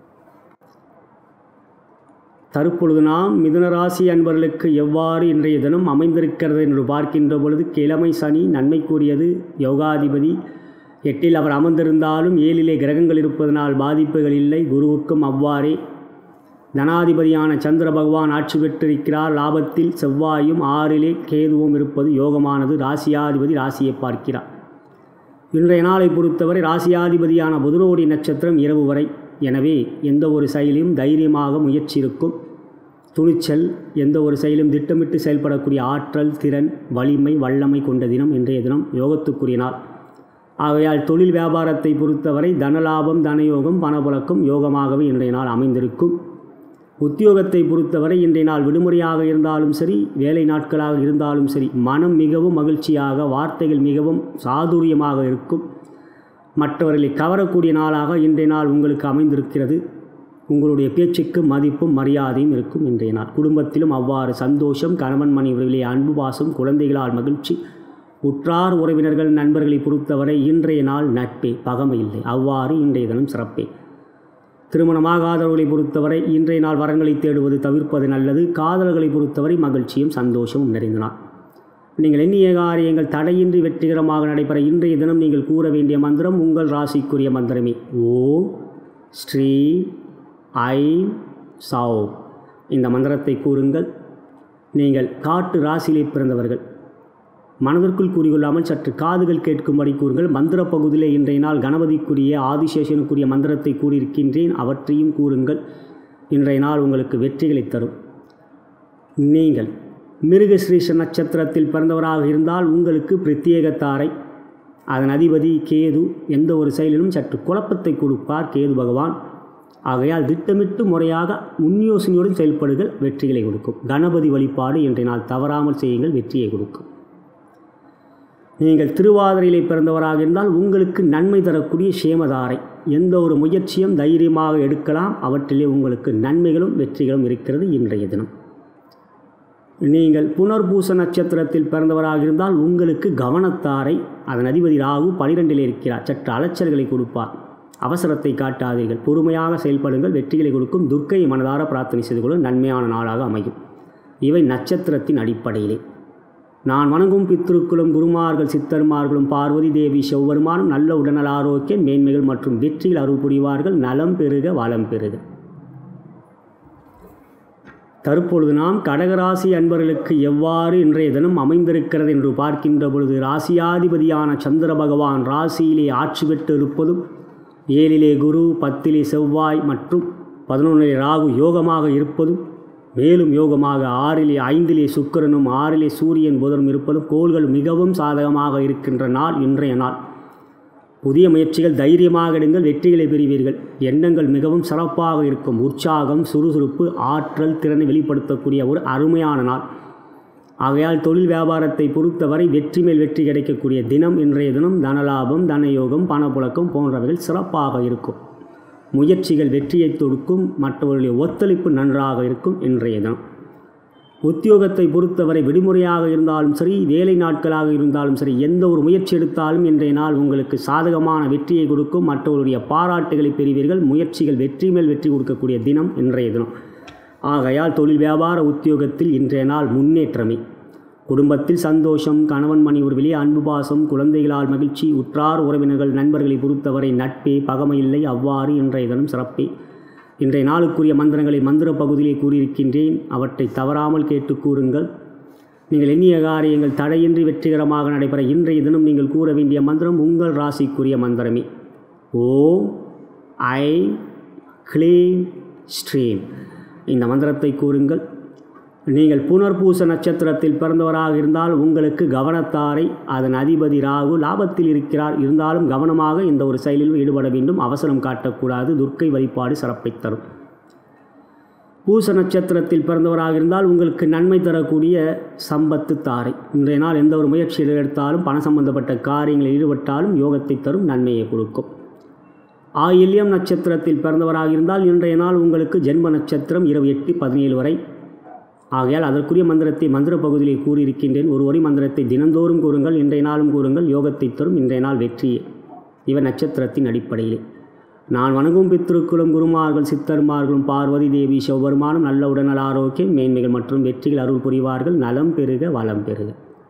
தற்பொழுது நாம் மிதுனராசி அன்பர்களுக்கு எவ்வாறு இன்றைய தினம் அமைந்திருக்கிறது என்று பார்க்கின்ற பொழுது கிழமை சனி நன்மைக்குரியது. யோகாதிபதி 8இல் அவர் அமர்ந்திருந்தாலும் 7இலே கிரகங்கள் இருப்பதனால் பாதிப்புகள் இல்லை. குருவுக்கும் அவ்வாறே. தனாதிபதியான சந்திர பகவான் ஆட்சி பெற்றிருக்கிறார். லாபத்தில் செவ்வாயும் 6இலே கேதுவும் இருப்பது யோகமானது. ராசியாதிபதி ராசியை பார்க்கிறார். இன்றைய நாளை பொறுத்தவரை ராசியாதிபதியான புதனோடி நட்சத்திரம் இரவு வரை. எனவே எந்த ஒரு செயலையும் தைரியமாக முயற்சி இருக்கும். துணிச்சல், எந்த ஒரு செயலும் திட்டமிட்டு செயல்படக்கூடிய ஆற்றல், திறன், வலிமை, வல்லமை கொண்ட தினம் இன்றைய தினம். யோகத்துக்குரிய நாள். ஆகையால் தொழில் வியாபாரத்தை பொறுத்தவரை தனலாபம், தனயோகம், பணப்புழக்கம் யோகமாகவே இன்றைய நாள் அமைந்திருக்கும். உத்தியோகத்தை பொறுத்தவரை இன்றைய நாள் விடுமுறையாக இருந்தாலும் சரி, வேலை நாட்களாக இருந்தாலும் சரி, மனம் மிகவும் மகிழ்ச்சியாக, வார்த்தைகள் மிகவும் சாதுரியமாக இருக்கும். மற்றவர்களை கவரக்கூடிய நாளாக இன்றைய நாள் உங்களுக்கு அமைந்திருக்கிறது. உங்களுடைய பேச்சுக்கு மதிப்பும் மரியாதையும் இருக்கும் இன்றைய நாள். குடும்பத்திலும் அவ்வாறு சந்தோஷம். கணவன் மனைவிகளிலே அன்பு பாசம், குழந்தைகளால் மகிழ்ச்சி, உற்றார் உறவினர்கள் நண்பர்களை பொறுத்தவரை இன்றைய நாள் நட்பே, பகமை இல்லை. அவ்வாறு இன்றைய தினம் சிறப்பே. திருமணமாகாதவர்களை பொறுத்தவரை இன்றைய நாள் வரன்களை தேடுவது தவிர்ப்பது நல்லது. காதல்களை பொறுத்தவரை மகிழ்ச்சியும் சந்தோஷமும் நிறைந்த நாள். நீங்கள் எண்ணிய காரியங்கள் தடையின்றி வெற்றிகரமாக நடைபெற இன்றைய தினம் நீங்கள் கூற வேண்டிய மந்திரம் உங்கள் ராசிக்குரிய மந்திரமே ஓம் ஸ்ரீ ஐம் சாவ். இந்த மந்திரத்தை கூறுங்கள். நீங்கள் காட்டு ராசியிலே பிறந்தவர்கள் மனதிற்குள் கூறிக்கொள்ளாமல் சற்று காதுகள் கேட்கும்படி கூறுங்கள். மந்திர பகுதியிலே இன்றைய நாள் கணபதிக்குரிய ஆதிசேஷனுக்குரிய மந்திரத்தை கூறியிருக்கின்றேன். அவற்றையும் கூறுங்கள். இன்றைய நாள் உங்களுக்கு வெற்றிகளை தரும். நீங்கள் மிருகஸ்ரீஷ நட்சத்திரத்தில் பிறந்தவராக இருந்தால் உங்களுக்கு பிரத்யேகத்தாரை, அதன் அதிபதி கேது, எந்த ஒரு செயலிலும் சற்று குழப்பத்தை கொடுப்பார் கேது பகவான். ஆகையால் திட்டமிட்டு முறையாக முன்யோசனையுடன் செயல்படுகள் வெற்றிகளை கொடுக்கும். கணபதி வழிபாடு இன்றைய நாள் தவறாமல் செய்யுங்கள், வெற்றியை கொடுக்கும். நீங்கள் திருவாதிரையிலே பிறந்தவராக இருந்தால் உங்களுக்கு நன்மை தரக்கூடிய சேமதாரை, எந்த ஒரு முயற்சியும் தைரியமாக எடுக்கலாம். அவற்றிலே உங்களுக்கு நன்மைகளும் வெற்றிகளும் இருக்கிறது இன்றைய தினம். நீங்கள் புனர்பூச நட்சத்திரத்தில் பிறந்தவராக இருந்தால் உங்களுக்கு கவனத்தாரை, அதன் அதிபதி ராகு 12இலே இருக்கிறார். சற்று அலைச்சல்களை கொடுப்பார். அவசரத்தை காட்டாதீர்கள், பொறுமையாக செயல்படுங்கள், வெற்றிகளை கொடுக்கும். துர்க்கையை மனதார பிரார்த்தனை செய்து கொள்ள நன்மையான நாளாக அமையும். இவை நட்சத்திரத்தின் அடிப்படையிலே. நான் வணங்கும் பித்ருக்களும் குருமார்கள் சித்தர்மார்களும் பார்வதி தேவி சிவபெருமானும் நல்ல உடல்நல ஆரோக்கியம் மேன்மைகள் மற்றும் வெற்றிகள் அருள் புரிவார்கள். நலம் பெருக வளம் பெருக. தற்பொழுது நாம் கடகராசி அன்பர்களுக்கு எவ்வாறு இன்றைய தினம் அமைந்திருக்கிறது என்று பார்க்கின்ற பொழுது, ராசியாதிபதியான சந்திர பகவான் ராசியிலே ஆட்சி பெற்று இருப்பதும், 7லே குரு, 10லே செவ்வாய் மற்றும் 11லே ராகு யோகமாக இருப்பதும், மேலும் யோகமாக 5லே சுக்கிரனும் 6லே சூரியன் புதனும் இருப்பதும், கோள்கள் மிகவும் சாதகமாக இருக்கின்ற நாள் இன்றைய நாள். புதிய முயற்சிகள் தைரியமாக எடுங்கள், வெற்றிகளை பெறுவீர்கள். எண்ணங்கள் மிகவும் சிறப்பாக இருக்கும். உற்சாகம், சுறுசுறுப்பு, ஆற்றல், திறனை வெளிப்படுத்தக்கூடிய ஒரு அருமையான நாள். ஆகையால் தொழில் வியாபாரத்தை பொறுத்தவரை வெற்றி மேல் வெற்றி கிடைக்கக்கூடிய தினம் இன்றைய தினம். தனலாபம், தனயோகம், பணப்புழக்கம் போன்றவைகள் சிறப்பாக இருக்கும். முயற்சிகள் வெற்றியை தொடுக்கும். மற்றவர்களுடைய ஒத்துழைப்பு நன்றாக இருக்கும் இன்றைய தினம். உத்தியோகத்தை பொறுத்தவரை விடுமுறையாக இருந்தாலும் சரி, வேலை நாட்களாக இருந்தாலும் சரி, எந்த ஒரு முயற்சி எடுத்தாலும் இன்றைய நாள் உங்களுக்கு சாதகமான வெற்றியை கொடுக்கும். மற்றவருடைய பாராட்டுகளை பெறுவீர்கள். முயற்சிகள் வெற்றி மேல் வெற்றி கொடுக்கக்கூடிய தினம் இன்றைய தினம். ஆகையால் தொழில் வியாபார உத்தியோகத்தில் இன்றைய நாள் முன்னேற்றமே. குடும்பத்தில் சந்தோஷம், கணவன் மணி ஒரு வெளியே அன்பு பாசம், குழந்தைகளால் மகிழ்ச்சி, உற்றார் உறவினர்கள் நண்பர்களை பொறுத்தவரை நட்பே, பகமையில்லை. அவ்வாறு இன்றைய தினம் சிறப்பே. இன்றைய நாளுக்குரிய மந்திரங்களை மந்திர பகுதியிலே கூறியிருக்கின்றேன். அவற்றை தவறாமல் கேட்டு கூறுங்கள். நீங்கள் எண்ணிய காரியங்கள் தடையின்றி வெற்றிகரமாக நடைபெற இன்றைய தினம் நீங்கள் கூற வேண்டிய மந்திரம் உங்கள் ராசிக்குரிய மந்திரமே. ஓம் ஐம் க்ளீம் ஸ்ரீம். இந்த மந்திரத்தை கூறுங்கள். நீங்கள் புனர்பூச நட்சத்திரத்தில் பிறந்தவராக இருந்தால் உங்களுக்கு கவனத்தாரை, அதன் அதிபதி ராகு லாபத்தில் இருக்கிறார். இருந்தாலும் கவனமாக இந்த ஒரு செயலில் ஈடுபட வேண்டும். அவசரம் காட்டக்கூடாது. துர்க்கை வழிபாடு சிறப்பை தரும். பூச நட்சத்திரத்தில் பிறந்தவராக இருந்தால் உங்களுக்கு நன்மை தரக்கூடிய சம்பத்து தாரை. இன்றைய நாள் எந்த ஒரு முயற்சியில் எடுத்தாலும், பண சம்பந்தப்பட்ட காரியங்களில் ஈடுபட்டாலும் யோகத்தை தரும், நன்மையை கொடுக்கும். ஆயில்யம் நட்சத்திரத்தில் பிறந்தவராக இருந்தால் இன்றைய நாள் உங்களுக்கு ஜென்ம நட்சத்திரம் இரவு 8:17 வரை. ஆகையால் அதற்குரிய மந்திரத்தை மந்திர பகுதியிலே கூறியிருக்கின்றேன். ஒரு வரி மந்திரத்தை தினந்தோறும் கூறுங்கள், இன்றைய நாளும் கூறுங்கள். யோகத்தை தரும், இன்றைய நாள் வெற்றியே. இவர் நட்சத்திரத்தின் அடிப்படையிலே. நான் வணங்கும் பித்திருக்குளும் குருமார்கள் சித்தர்மார்களும் பார்வதி தேவி சிவபெருமானும் நல்ல உடல்நல ஆரோக்கியம் மேன்மைகள் மற்றும் வெற்றிகள் அருள் புரிவார்கள். நலம் பெருக, வளம் பெருக.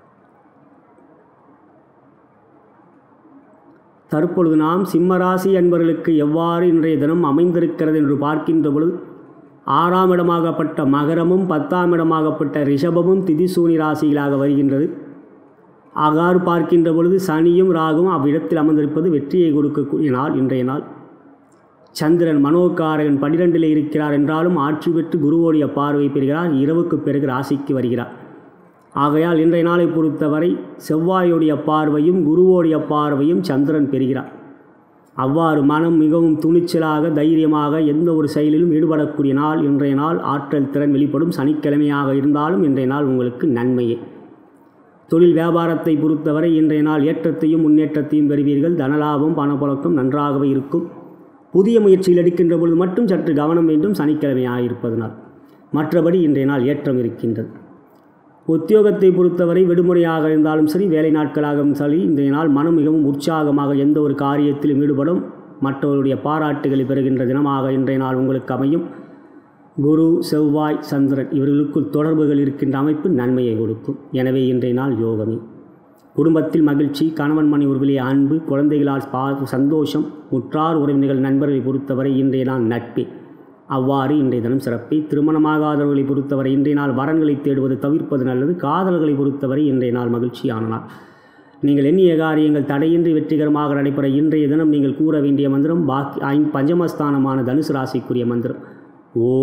தற்பொழுது நாம் சிம்மராசி அன்பர்களுக்கு எவ்வாறு இன்றைய தினம் அமைந்திருக்கிறது என்று பார்க்கின்ற பொழுது, 6ஆம் இடமாகப்பட்ட மகரமும் 10ஆம் இடமாகப்பட்ட ரிஷபமும் திதிசூனி ராசிகளாக வருகின்றது. அவ்வாறு பார்க்கின்ற பொழுது சனியும் ராகுவும் அவ்விடத்தில் அமர்ந்திருப்பது வெற்றியை கொடுக்கக்கூடிய நாள் இன்றைய நாள். சந்திரன் மனோகாரகன் 12ல் இருக்கிறார் என்றாலும் ஆட்சி பெற்று குருவோடைய பார்வை பெறுகிறார். இரவுக்கு பிறகு ராசிக்கு வருகிறார். ஆகையால் இன்றைய நாளை பொறுத்தவரை செவ்வாயுடைய பார்வையும் குருவோடைய பார்வையும் சந்திரன் பெறுகிறார். அவ்வாறு மனம் மிகவும் துணிச்சலாக தைரியமாக எந்த ஒரு செயலிலும் ஈடுபடக்கூடிய நாள் இன்றைய நாள். ஆற்றல் திறன் வெளிப்படும். சனிக்கிழமையாக இருந்தாலும் இன்றைய நாள் உங்களுக்கு நன்மையே. தொழில் வியாபாரத்தை பொறுத்தவரை இன்றைய நாள் ஏற்றத்தையும் முன்னேற்றத்தையும் பெறுவீர்கள். தனலாபம், பணப்புழக்கம் நன்றாகவே இருக்கும். புதிய முயற்சியில் எடுக்கின்ற பொழுது மட்டும் சற்று கவனம் வேண்டும், சனிக்கிழமையாக இருப்பதனால். மற்றபடி இன்றைய நாள் ஏற்றம் இருக்கின்றது. உத்தியோகத்தை பொறுத்தவரை விடுமுறையாக இருந்தாலும் சரி, வேலை நாட்களாகவும் சரி, இன்றைய நாள் மனம் மிகவும் உற்சாகமாக எந்த ஒரு காரியத்திலும் ஈடுபடும். மற்றவருடைய பாராட்டுகளை பெறுகின்ற தினமாக இன்றைய நாள் உங்களுக்கு அமையும். குரு, செவ்வாய், சந்திரன் இவர்களுக்குள் தொடர்புகள் இருக்கின்ற அமைப்பு நன்மையை கொடுக்கும். எனவே இன்றைய நாள் யோகமே. குடும்பத்தில் மகிழ்ச்சி, கணவன் மணி உறவிலே அன்பு, குழந்தைகளால் சந்தோஷம், உற்றார் உறவினர்கள் நண்பர்களை பொறுத்தவரை இன்றைய நாள் நட்பே. அவ்வாறு இன்றைய தினம் சிறப்பை. திருமணமாகாதவர்களை பொறுத்தவரை இன்றைய நாள் வரன்களை தேடுவது தவிர்ப்பது நல்லது. காதல்களை பொறுத்தவரை இன்றைய நாள் மகிழ்ச்சியான நாள். நீங்கள் எண்ணிய காரியங்கள் தடையின்றி வெற்றிகரமாக நடைபெற இன்றைய தினம் நீங்கள் கூற வேண்டிய மந்திரம் பஞ்சமஸ்தானமான தனுசு ராசிக்குரிய மந்திரம். ஓ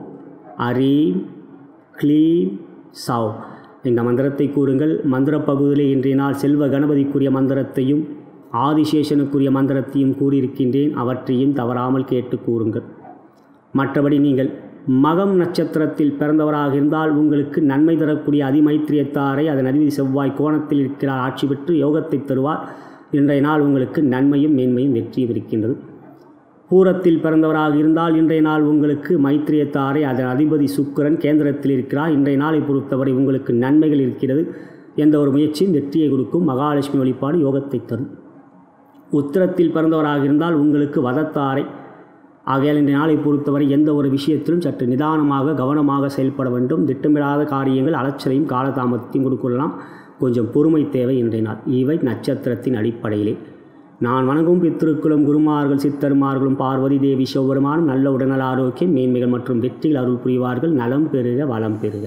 அரீம் க்ளீம் சவ். இந்த மந்திரத்தை கூறுங்கள். மந்திர பகுதியிலே இன்றைய நாள் செல்வ கணபதிக்குரிய மந்திரத்தையும் ஆதிசேஷனுக்குரிய மந்திரத்தையும் கூறியிருக்கின்றேன். அவற்றையும் தவறாமல் கேட்டு கூறுங்கள். மற்றபடி நீங்கள் மகம் நட்சத்திரத்தில் பிறந்தவராக இருந்தால் உங்களுக்கு நன்மை தரக்கூடிய அதிமைத்திரியத்தாரை, அதன் அதிபதி செவ்வாய் கோணத்தில் இருக்கிறார், ஆட்சி பெற்று யோகத்தை தருவார். இன்றைய நாள் உங்களுக்கு நன்மையும் மேன்மையும் வெற்றியும் இருக்கின்றது. பூரத்தில் பிறந்தவராக இருந்தால் இன்றைய நாள் உங்களுக்கு மைத்திரியத்தாரை, அதன் அதிபதி சுக்கிரன் கேந்திரத்தில் இருக்கிறார். இன்றைய நாளை பொறுத்தவரை உங்களுக்கு நன்மைகள் இருக்கிறது. எந்த ஒரு முயற்சியும் வெற்றியை கொடுக்கும். மகாலட்சுமி வழிபாடு யோகத்தை தரும். உத்திரத்தில் பிறந்தவராக இருந்தால் உங்களுக்கு வதத்தாரை. ஆகையால் இன்றைய நாளை பொறுத்தவரை எந்த ஒரு விஷயத்திலும் சற்று நிதானமாக கவனமாக செயல்பட வேண்டும். திட்டமிடாத காரியங்கள் அலைச்சலையும் காலதாமத்தையும் கொடுக்கலாம். கொஞ்சம் பொறுமை தேவை இன்றைய நாள். இவை நட்சத்திரத்தின் அடிப்படையிலே. நான் வணங்கும் பித்திருக்குளும் குருமார்கள் சித்தர்மார்களும் பார்வதி தேவி சிவபெருமானும் நல்ல உடல்நல ஆரோக்கியம் மேன்மைகள் மற்றும் வெற்றிகள் அருள் புரிவார்கள். நலம் பெறுக வளம் பெறுக.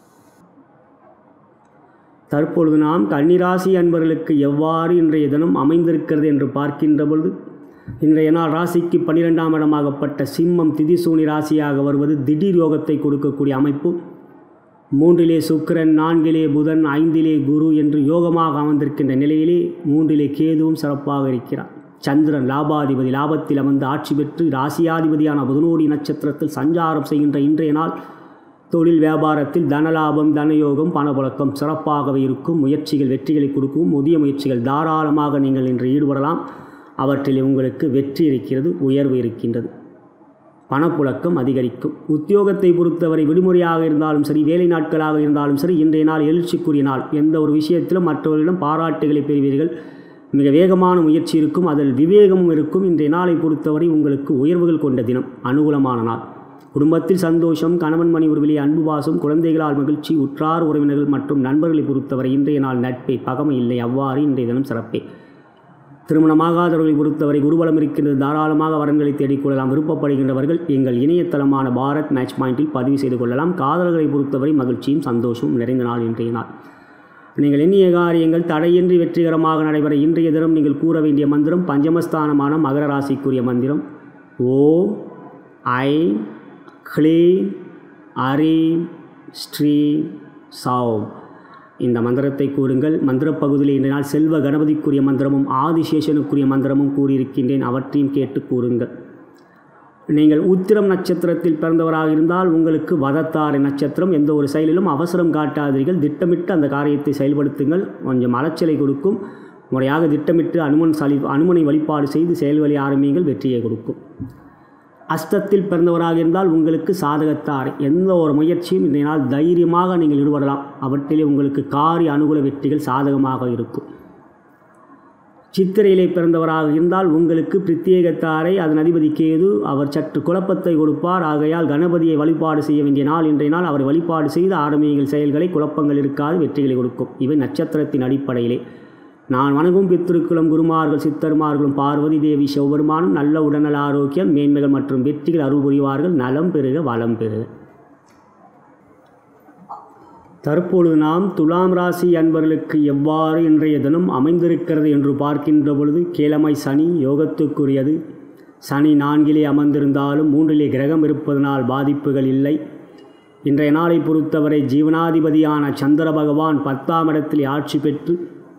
தற்பொழுது நாம் கன்னிராசி அன்பர்களுக்கு எவ்வாறு இன்றைய தினம் அமைந்திருக்கிறது என்று பார்க்கின்ற பொழுது, இன்றைய நாள் ராசிக்கு 12ஆம் இடமாகப்பட்ட சிம்மம் திதிசூனி ராசியாக வருவது திடீர் யோகத்தை கொடுக்கக்கூடிய அமைப்பு. 3லே சுக்கிரன், 4லே புதன், 5லே குரு என்று யோகமாக அமர்ந்திருக்கின்ற நிலையிலே 3லே கேதுவும் சிறப்பாக இருக்கிறார். சந்திரன் லாபாதிபதி லாபத்தில் அமர்ந்து ஆட்சி பெற்று ராசியாதிபதியான புதனோடி நட்சத்திரத்தில் சஞ்சாரம் செய்கின்ற இன்றைய நாள் தொழில் வியாபாரத்தில் தனலாபம், தனயோகம், பணப்புழக்கம் சிறப்பாகவே இருக்கும். முயற்சிகள் வெற்றிகளை கொடுக்கும். புதிய முயற்சிகள் தாராளமாக நீங்கள் இன்று ஈடுபடலாம். அவற்றில் உங்களுக்கு வெற்றி இருக்கிறது, உயர்வு இருக்கின்றது, பணப்புழக்கம் அதிகரிக்கும். உத்தியோகத்தை பொறுத்தவரை விடுமுறையாக இருந்தாலும் சரி, வேலை நாட்களாக இருந்தாலும் சரி, இன்றைய நாள் எழுச்சிக்குரிய நாள். எந்த ஒரு விஷயத்திலும் மற்றவர்களிடம் பாராட்டுகளை பெறுவீர்கள். மிக வேகமான முயற்சி இருக்கும், அதில் விவேகமும் இருக்கும். இன்றைய நாளை பொறுத்தவரை உங்களுக்கு உயர்வுகள் கொண்ட தினம், அனுகூலமான நாள். குடும்பத்தில் சந்தோஷம், கணவன் மணி உறவிலே அன்பு பாசம், குழந்தைகளால் மகிழ்ச்சி, உற்றார் உறவினர்கள் மற்றும் நண்பர்களை பொறுத்தவரை இன்றைய நாள் நட்பே, பகமை இல்லை. அவ்வாறு இன்றைய தினம் சிறப்பே. திருமணமாகாதவர்களை பொறுத்தவரை குருபலம் இருக்கின்றது, தாராளமாக வரன்களை தேடிக்கொள்ளலாம். விருப்பப்படுகின்றவர்கள் எங்கள் இணையதளமான பாரத் மேட்ச் பாயிண்டில் பதிவு செய்து கொள்ளலாம். காதல்களை பொறுத்தவரை மகிழ்ச்சியும் சந்தோஷமும் நிறைந்த நாள் இன்றைய நாள். நீங்கள் எண்ணிய காரியங்கள் தடையின்றி வெற்றிகரமாக நடைபெற இன்றைய தினம் நீங்கள் கூற வேண்டிய மந்திரம் பஞ்சமஸ்தானமான மகர ராசிக்குரிய மந்திரம் ஓம் ஐம் க்ளீம் அரீம் ஸ்ரீம் சௌம். இந்த மந்திரத்தை கூறுங்கள். மந்திர பகுதியில் இன்றைய நாள் செல்வ கணபதிக்குரிய மந்திரமும் ஆதிசேஷனுக்குரிய மந்திரமும் கூறியிருக்கின்றேன். அவற்றையும் கேட்டு கூறுங்கள். நீங்கள் உத்திரம் நட்சத்திரத்தில் பிறந்தவராக இருந்தால் உங்களுக்கு வதத்தாரை நட்சத்திரம். எந்த ஒரு செயலிலும் அவசரம் காட்டாதீர்கள். திட்டமிட்டு அந்த காரியத்தை செயல்படுத்துங்கள். கொஞ்சம் அலைச்சலை கொடுக்கும். முறையாக திட்டமிட்டு அனுமனை வழிபாடு செய்து செயல்வழி ஆரம்பியுங்கள். வெற்றியை கொடுக்கும். அஸ்தத்தில் பிறந்தவராக இருந்தால் உங்களுக்கு சாதகத்தாரை. எந்த ஒரு முயற்சியும் இன்றைய நாள் தைரியமாக நீங்கள் ஈடுபடலாம். அவற்றிலே உங்களுக்கு காரிய அனுகூல வெற்றிகள் சாதகமாக இருக்கும். சித்திரையிலே பிறந்தவராக இருந்தால் உங்களுக்கு பிரத்யேகத்தாரை. அதன் அதிபதி கேது. அவர் சற்று குழப்பத்தை கொடுப்பார். ஆகையால் கணபதியை வழிபாடு செய்ய வேண்டிய நாள் இன்றைய நாள். அவரை வழிபாடு செய்து ஆரம்பியுங்கள் செயல்களை. குழப்பங்கள் இருக்காது, வெற்றிகளை கொடுக்கும். இவை நட்சத்திரத்தின் அடிப்படையிலே. நான் வணங்கும் பித்திருக்குளும் குருமார்கள் சித்தர்மார்களும் பார்வதி தேவி சிவபெருமானும் நல்ல உடல்நல ஆரோக்கியம் மேன்மைகள் மற்றும் வெற்றிகள் அருள் புரிவார்கள். நலம் பெறுக வளம் பெறுக. தற்பொழுது நாம் துலாம் ராசி அன்பர்களுக்கு எவ்வாறு இன்றைய தினம் அமைந்திருக்கிறது என்று பார்க்கின்ற பொழுது, கிழமை சனி யோகத்துக்குரியது. சனி 4லே அமர்ந்திருந்தாலும் 3லே கிரகம் இருப்பதனால் பாதிப்புகள் இல்லை. இன்றைய நாளை பொறுத்தவரை ஜீவனாதிபதியான சந்திர பகவான் 10ஆம் இடத்தில் ஆட்சி பெற்று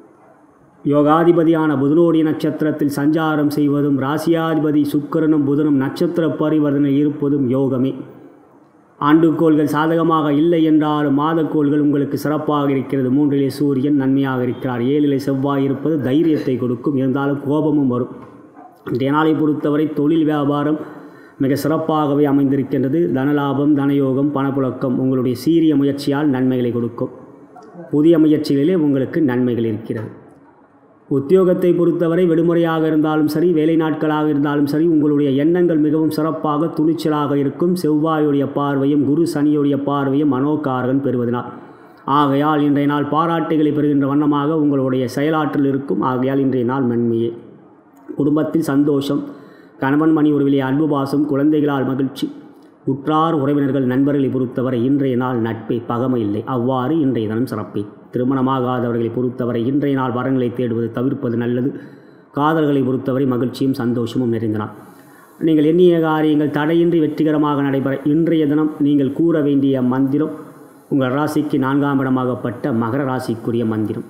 யோகாதிபதியான புதனோடி நட்சத்திரத்தில் சஞ்சாரம் செய்வதும், ராசியாதிபதி சுக்கிரனும் புதனும் நட்சத்திர பரிவர்த்தனை இருப்பதும் யோகமே. ஆண்டுக்கோள்கள் சாதகமாக இல்லை என்றாலும் மாதக்கோள்கள் உங்களுக்கு சிறப்பாக இருக்கிறது. 3லே சூரியன் நன்மையாக இருக்கிறார். 7லே செவ்வாய் இருப்பது தைரியத்தை கொடுக்கும். இருந்தாலும் கோபமும் வரும். இன்றைய நாளை பொறுத்தவரை தொழில் வியாபாரம் மிக சிறப்பாகவே அமைந்திருக்கின்றது. தனலாபம், தனயோகம், பணப்புழக்கம் உங்களுடைய சீரிய முயற்சியால் நன்மைகளை கொடுக்கும். புதிய முயற்சிகளிலே உங்களுக்கு நன்மைகள் இருக்கிறது. உத்தியோகத்தை பொறுத்தவரை விடுமுறையாக இருந்தாலும் சரி, வேலை நாட்களாக இருந்தாலும் சரி, உங்களுடைய எண்ணங்கள் மிகவும் சிறப்பாக துணிச்சலாக இருக்கும். செவ்வாயுடைய பார்வையும் குரு சனியுடைய பார்வையும் மனோகாரகன் பெறுவதனால், ஆகையால் இன்றைய நாள் பாராட்டுகளை பெறுகின்ற வண்ணமாக உங்களுடைய செயலாற்றல் இருக்கும். ஆகையால் இன்றைய நாள் நன்மையே. குடும்பத்தில் சந்தோஷம், கணவன் மணி உறவிலே அன்பு பாசம், குழந்தைகளால் மகிழ்ச்சி, உற்றார் உறவினர்கள் நண்பர்களை பொறுத்தவரை இன்றைய நாள் நட்பே, பகமை இல்லை. அவ்வாறு இன்றைய தினம் சிறப்பே. திருமணமாகாதவர்களை பொறுத்தவரை இன்றைய நாள் வரங்களை தேடுவது தவிர்ப்பது நல்லது. காதல்களை பொறுத்தவரை மகிழ்ச்சியும் சந்தோஷமும் நிறைந்த நாள். நீங்கள் எண்ணிய காரியங்கள் தடையின்றி வெற்றிகரமாக நடைபெற இன்றைய தினம் நீங்கள் கூற வேண்டிய மந்திரம் உங்கள் ராசிக்கு 4ஆம் இடமாகப்பட்ட மகர ராசிக்குரிய மந்திரம்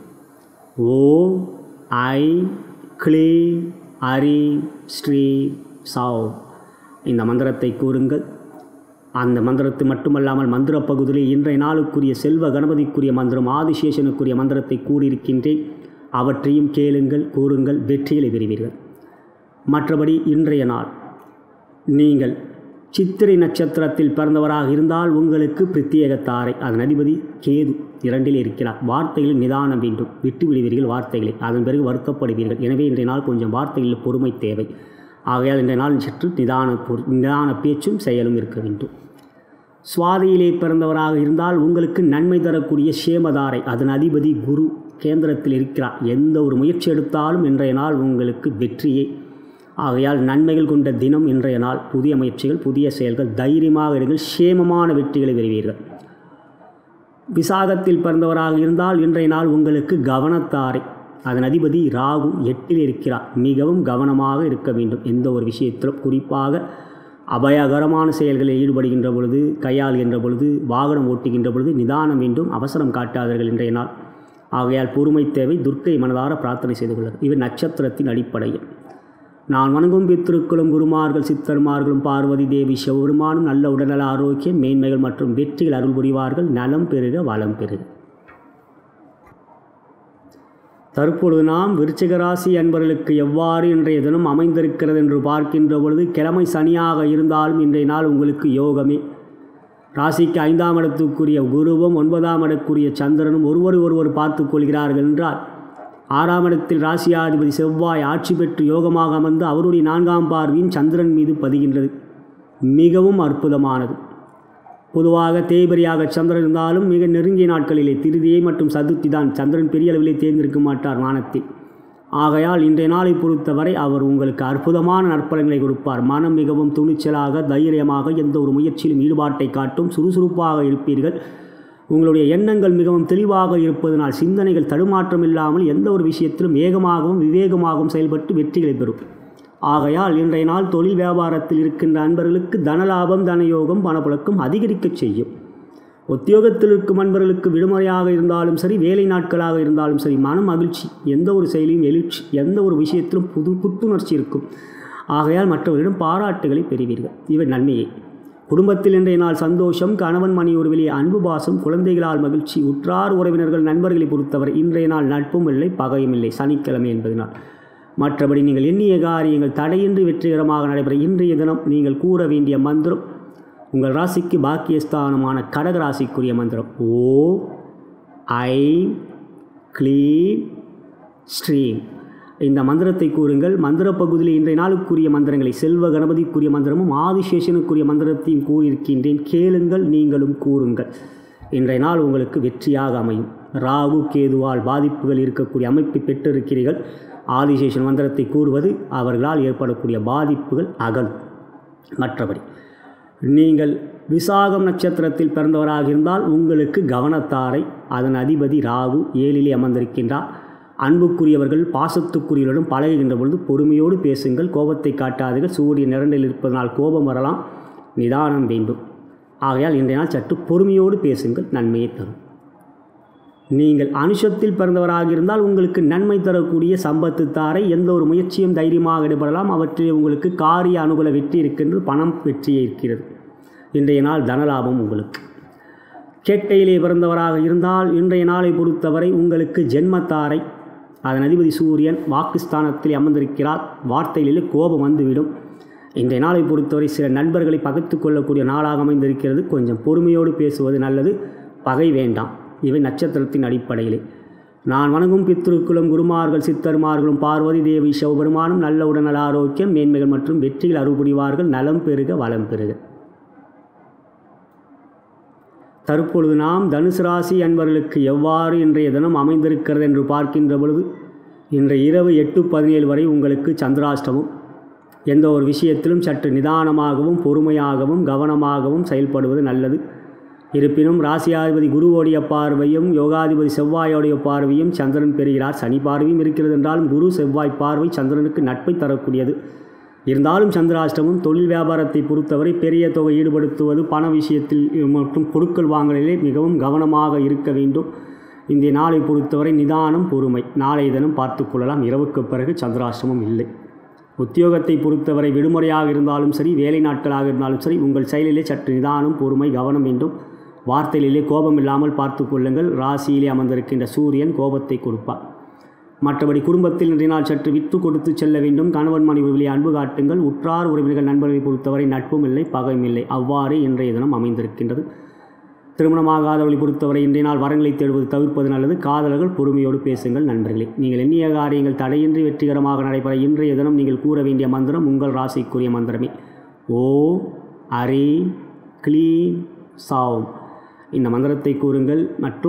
ஓம் ஐம் க்ளீம் அரீம் ஸ்ரீம் சௌம். இந்த மந்திரத்தை கூறுங்கள். அந்த மந்திரத்தை மட்டுமல்லாமல் மந்திர பகுதியில் இன்றைய நாளுக்குரிய செல்வ கணபதிக்குரிய மந்திரம் ஆதிசேஷனுக்குரிய மந்திரத்தை கூறியிருக்கின்றேன். அவற்றையும் கேளுங்கள், கூறுங்கள், வெற்றிகளை பெறுவீர்கள். மற்றபடி இன்றைய நாள் நீங்கள் சித்திரை நட்சத்திரத்தில் பிறந்தவராக இருந்தால் உங்களுக்கு பிரத்யேகத்தாரை. அதன் அதிபதி கேது 2ல் இருக்கிறார். வார்த்தைகளில் நிதானம் வேண்டும். விட்டு விடுவீர்கள் வார்த்தைகளை, அதன் பிறகு வருத்தப்படுவீர்கள். எனவே இன்றைய நாள் கொஞ்சம் வார்த்தைகளில் பொறுமை தேவை. ஆகையால் இன்றைய நாள் சற்று நிதான பேச்சும் செயலும் இருக்க வேண்டும். சுவாதியிலே பிறந்தவராக இருந்தால் உங்களுக்கு நன்மை தரக்கூடிய சேமதாரை. அதன் அதிபதி குரு. கேந்திரத்தில் இருக்கிறார். எந்த ஒரு முயற்சி எடுத்தாலும் இன்றைய நாள் உங்களுக்கு வெற்றியே. ஆகையால் நன்மைகள் கொண்ட தினம் இன்றைய நாள். புதிய முயற்சிகள், புதிய செயல்கள், தைரியமாக எடுங்கள், சேமமான வெற்றிகளை பெறுவீர்கள். விசாகத்தில் பிறந்தவராக இருந்தால் இன்றைய நாள் உங்களுக்கு கவனத்தாரை. அதன் அதிபதி ராகு 8இல் இருக்கிறார். மிகவும் கவனமாக இருக்க வேண்டும். எந்த ஒரு விஷயத்திலும், குறிப்பாக அபாயகரமான செயல்களில் ஈடுபடுகின்ற பொழுது, கையாளுகின்ற பொழுது, வாகனம் ஓட்டுகின்ற பொழுது நிதானம் வேண்டும். அவசரம் காட்டாதீர்கள் இன்றைய நாள். ஆகையால் பொறுமை தேவை. துர்க்கை மனதார பிரார்த்தனை செய்து கொள்ளுங்கள். இவை நட்சத்திரத்தின் அடிப்படையில். நான் வணங்கும் பித்திருக்களும் குருமார்கள் சித்தர்மார்களும் பார்வதி தேவி சிவபெருமானும் நல்ல உடல்நல ஆரோக்கியம் மேன்மைகள் மற்றும் வெற்றிகள் அருள் புரிவார்கள். நலம் பெருக வளம் பெருக. தற்பொழுது நாம் விருச்சிக ராசி அன்பர்களுக்கு எவ்வாறு இன்றைய தினம் அமைந்திருக்கிறது என்று பார்க்கின்ற பொழுது, கிழமை சனியாக இருந்தாலும் இன்றைய நாள் உங்களுக்கு யோகமே. ராசிக்கு 5ஆம் இடத்துக்குரிய குருவும் 9ஆம் இடத்துக்குரிய சந்திரனும் ஒருவர் பார்த்து கொள்கிறார்கள் என்றால், 6ஆம் இடத்தில் ராசியாதிபதி செவ்வாய் ஆட்சி பெற்று யோகமாக அமர்ந்து அவருடைய 4ஆம் பார்வையும் சந்திரன் மீது பதிகின்றது. மிகவும் அற்புதமானது. பொதுவாக தேய்பிரியாக சந்திரன் இருந்தாலும் மிக நெருங்கிய நாட்களிலே திருதியை மற்றும் சதுர்த்தி தான். சந்திரன் பெரிய அளவிலே தேர்ந்திருக்க மாட்டார் வானத்தில். ஆகையால் இன்றைய நாளை பொறுத்தவரை அவர் உங்களுக்கு அற்புதமான நற்பலன்களை கொடுப்பார். மனம் மிகவும் துணிச்சலாக, தைரியமாக எந்த ஒரு முயற்சியிலும் ஈடுபாட்டை காட்டும். சுறுசுறுப்பாக இருப்பீர்கள். உங்களுடைய எண்ணங்கள் மிகவும் தெளிவாக இருப்பதனால் சிந்தனைகள் தடுமாற்றம் இல்லாமல் எந்த ஒரு விஷயத்திலும் வேகமாகவும் விவேகமாகவும் செயல்பட்டு வெற்றிகளை பெறும். ஆகையால் இன்றைய நாள் தொழில் வியாபாரத்தில் இருக்கின்ற அன்பர்களுக்கு தனலாபம், தனயோகம், பணப்புழக்கம் அதிகரிக்கச் செய்யும். உத்தியோகத்தில் இருக்கும் அன்பர்களுக்கு விடுமுறையாக இருந்தாலும் சரி, வேலை நாட்களாக இருந்தாலும் சரி, மன மகிழ்ச்சி, எந்த ஒரு செயலியும் எழுச்சி, எந்த ஒரு விஷயத்திலும் புத்துணர்ச்சி இருக்கும். ஆகையால் மற்றவர்களிடம் பாராட்டுகளை பெறுவீர்கள். இவை நன்மையை. குடும்பத்தில் இன்றைய நாள் சந்தோஷம், கணவன் மணி ஒரு வெளியே அன்பு பாசம், குழந்தைகளால் மகிழ்ச்சி, உற்றார் உறவினர்கள் நண்பர்களை பொறுத்தவரை இன்றைய நாள் நட்பும் இல்லை, பகையும் இல்லை. சனிக்கிழமை என்பதனால் மற்றபடி நீங்கள் எண்ணிய காரியங்கள் தடையின்றி வெற்றிகரமாக நடைபெற இன்றைய தினம் நீங்கள் கூற வேண்டிய மந்திரம் உங்கள் ராசிக்கு பாக்கியஸ்தானமான கடக ராசிக்குரிய மந்திரம் ஓம் ஐம் க்ளீம் ஸ்ரீம். இந்த மந்திரத்தை கூறுங்கள். மந்திர பகுதியில் இன்றைய நாளுக்குரிய மந்திரங்களை செல்வ கணபதிக்குரிய மந்திரமும் ஆதிசேஷனுக்குரிய மந்திரத்தையும் கூறியிருக்கின்றேன். கேளுங்கள், நீங்களும் கூறுங்கள். இன்றைய நாள் உங்களுக்கு வெற்றியாக அமையும். ராகு கேதுவால் பாதிப்புகள் இருக்கக்கூடிய அமைப்பை பெற்றிருக்கிறீர்கள். ஆதிசேஷன் மந்திரத்தை கூறுவது அவர்களால் ஏற்படக்கூடிய பாதிப்புகள் அகலும். மற்றபடி நீங்கள் விசாகம் நட்சத்திரத்தில் பிறந்தவராக இருந்தால் உங்களுக்கு கவனத்தாரை. அதன் அதிபதி ராகு 7இலே அமர்ந்திருக்கின்றார். அன்புக்குரியவர்கள் பாசத்துக்குரியவர்களுடன் பழகுகின்ற பொழுது பொறுமையோடு பேசுங்கள். கோபத்தை காட்டாதீர்கள். சூரியன் நிரண்டில் இருப்பதனால் கோபம் வரலாம். நிதானம் வேண்டும். ஆகையால் இன்றைய நாள் சற்று பொறுமையோடு பேசுங்கள். நன்மையை தரும். நீங்கள் அனுஷத்தில் பிறந்தவராக இருந்தால் உங்களுக்கு நன்மை தரக்கூடிய சம்பத்து தாரை. எந்த ஒரு முயற்சியும் தைரியமாக ஈடுபடலாம். அவற்றில் உங்களுக்கு காரிய அனுகூல வெற்றி இருக்கின்றது. பணம் வெற்றியே இருக்கிறது. இன்றைய நாள் தனலாபம் உங்களுக்கு. கேட்டையிலே பிறந்தவராக இருந்தால் இன்றைய நாளை பொறுத்தவரை உங்களுக்கு ஜென்மத்தாரை. அதன் அதிபதி சூரியன் வாக்குஸ்தானத்தில் அமர்ந்திருக்கிறார். வார்த்தைகளிலே கோபம் வந்துவிடும். இன்றைய நாளை பொறுத்தவரை சில நண்பர்களை பகைத்து கொள்ளக்கூடிய நாளாக அமைந்திருக்கிறது. கொஞ்சம் பொறுமையோடு பேசுவது நல்லது. பகை வேண்டாம். இவை நட்சத்திரத்தின் அடிப்படையிலே. நான் வணங்கும் பித்திருக்குளும் குருமார்கள் சித்தர்மார்களும் பார்வதி தேவி சிவபெருமானும் நல்ல உடல்நல ஆரோக்கியம் மேன்மைகள் மற்றும் வெற்றிகள் அருள் புரிவார்கள். நலம் பெருக வளம் பெருக. தற்பொழுது நாம் தனுசு ராசி அன்பர்களுக்கு எவ்வாறு இன்றைய தினம் அமைந்திருக்கிறது என்று பார்க்கின்ற பொழுது, இன்றைய இரவு 8:17 வரை உங்களுக்கு சந்திராஷ்டமம். எந்த ஒரு விஷயத்திலும் சற்று நிதானமாகவும் பொறுமையாகவும் கவனமாகவும் செயல்படுவது நல்லது. இருப்பினும் ராசியாதிபதி குருவோடைய பார்வையும் யோகாதிபதி செவ்வாயோடைய பார்வையும் சந்திரன் பெறுகிறார். சனி பார்வையும் இருக்கிறது என்றாலும் குரு செவ்வாய் பார்வை சந்திரனுக்கு நட்பை தரக்கூடியது. இருந்தாலும் சந்திராஷ்டமம். தொழில் வியாபாரத்தை பொறுத்தவரை பெரிய தொகை ஈடுபடுத்துவது, பண விஷயத்தில் மற்றும் பொருட்கள் வாங்கலிலே மிகவும் கவனமாக இருக்க வேண்டும். இந்த நாளை பொறுத்தவரை நிதானம், பொறுமை. நாளைய தினம் பார்த்து கொள்ளலாம். இரவுக்கு பிறகு சந்திராஷ்டமம் இல்லை. உத்தியோகத்தை பொறுத்தவரை விடுமுறையாக இருந்தாலும் சரி, வேலை நாட்களாக இருந்தாலும் சரி, உங்கள் செயலிலே சற்று நிதானம், பொறுமை, கவனம் வேண்டும். வார்த்தைகளிலே கோபம் இல்லாமல் பார்த்து கொள்ளுங்கள். ராசியிலே அமர்ந்திருக்கின்ற சூரியன் கோபத்தை கொடுப்பார். மற்றபடி குடும்பத்தில் இன்றைய நாள் சற்று விட்டு கொடுத்து செல்ல வேண்டும். கணவன் மனைவி அன்பு காட்டுங்கள். உற்றார் உறவினர்கள் நண்பர்களை பொறுத்தவரை நட்பும் இல்லை, பகையும் இல்லை. அவ்வாறு இன்றைய தினம் அமைந்திருக்கின்றது. திருமணமாகாதவர்களை பொறுத்தவரை இன்றைய நாள் வரங்களை தேடுவது தவிர்ப்பது நல்லது. காதலர்கள் பொறுமையோடு பேசுங்கள். நண்பர்களே, நீங்கள் எண்ணிய காரியங்கள் தடையின்றி வெற்றிகரமாக நடைபெற இன்றைய தினம் நீங்கள் கூற வேண்டிய மந்திரம் உங்கள் ராசிக்குரிய மந்திரமே ஓம் ஹ்ரீம் க்ளீம் சௌம். இந்த மந்திரத்தை கூறுங்கள். மற்றும்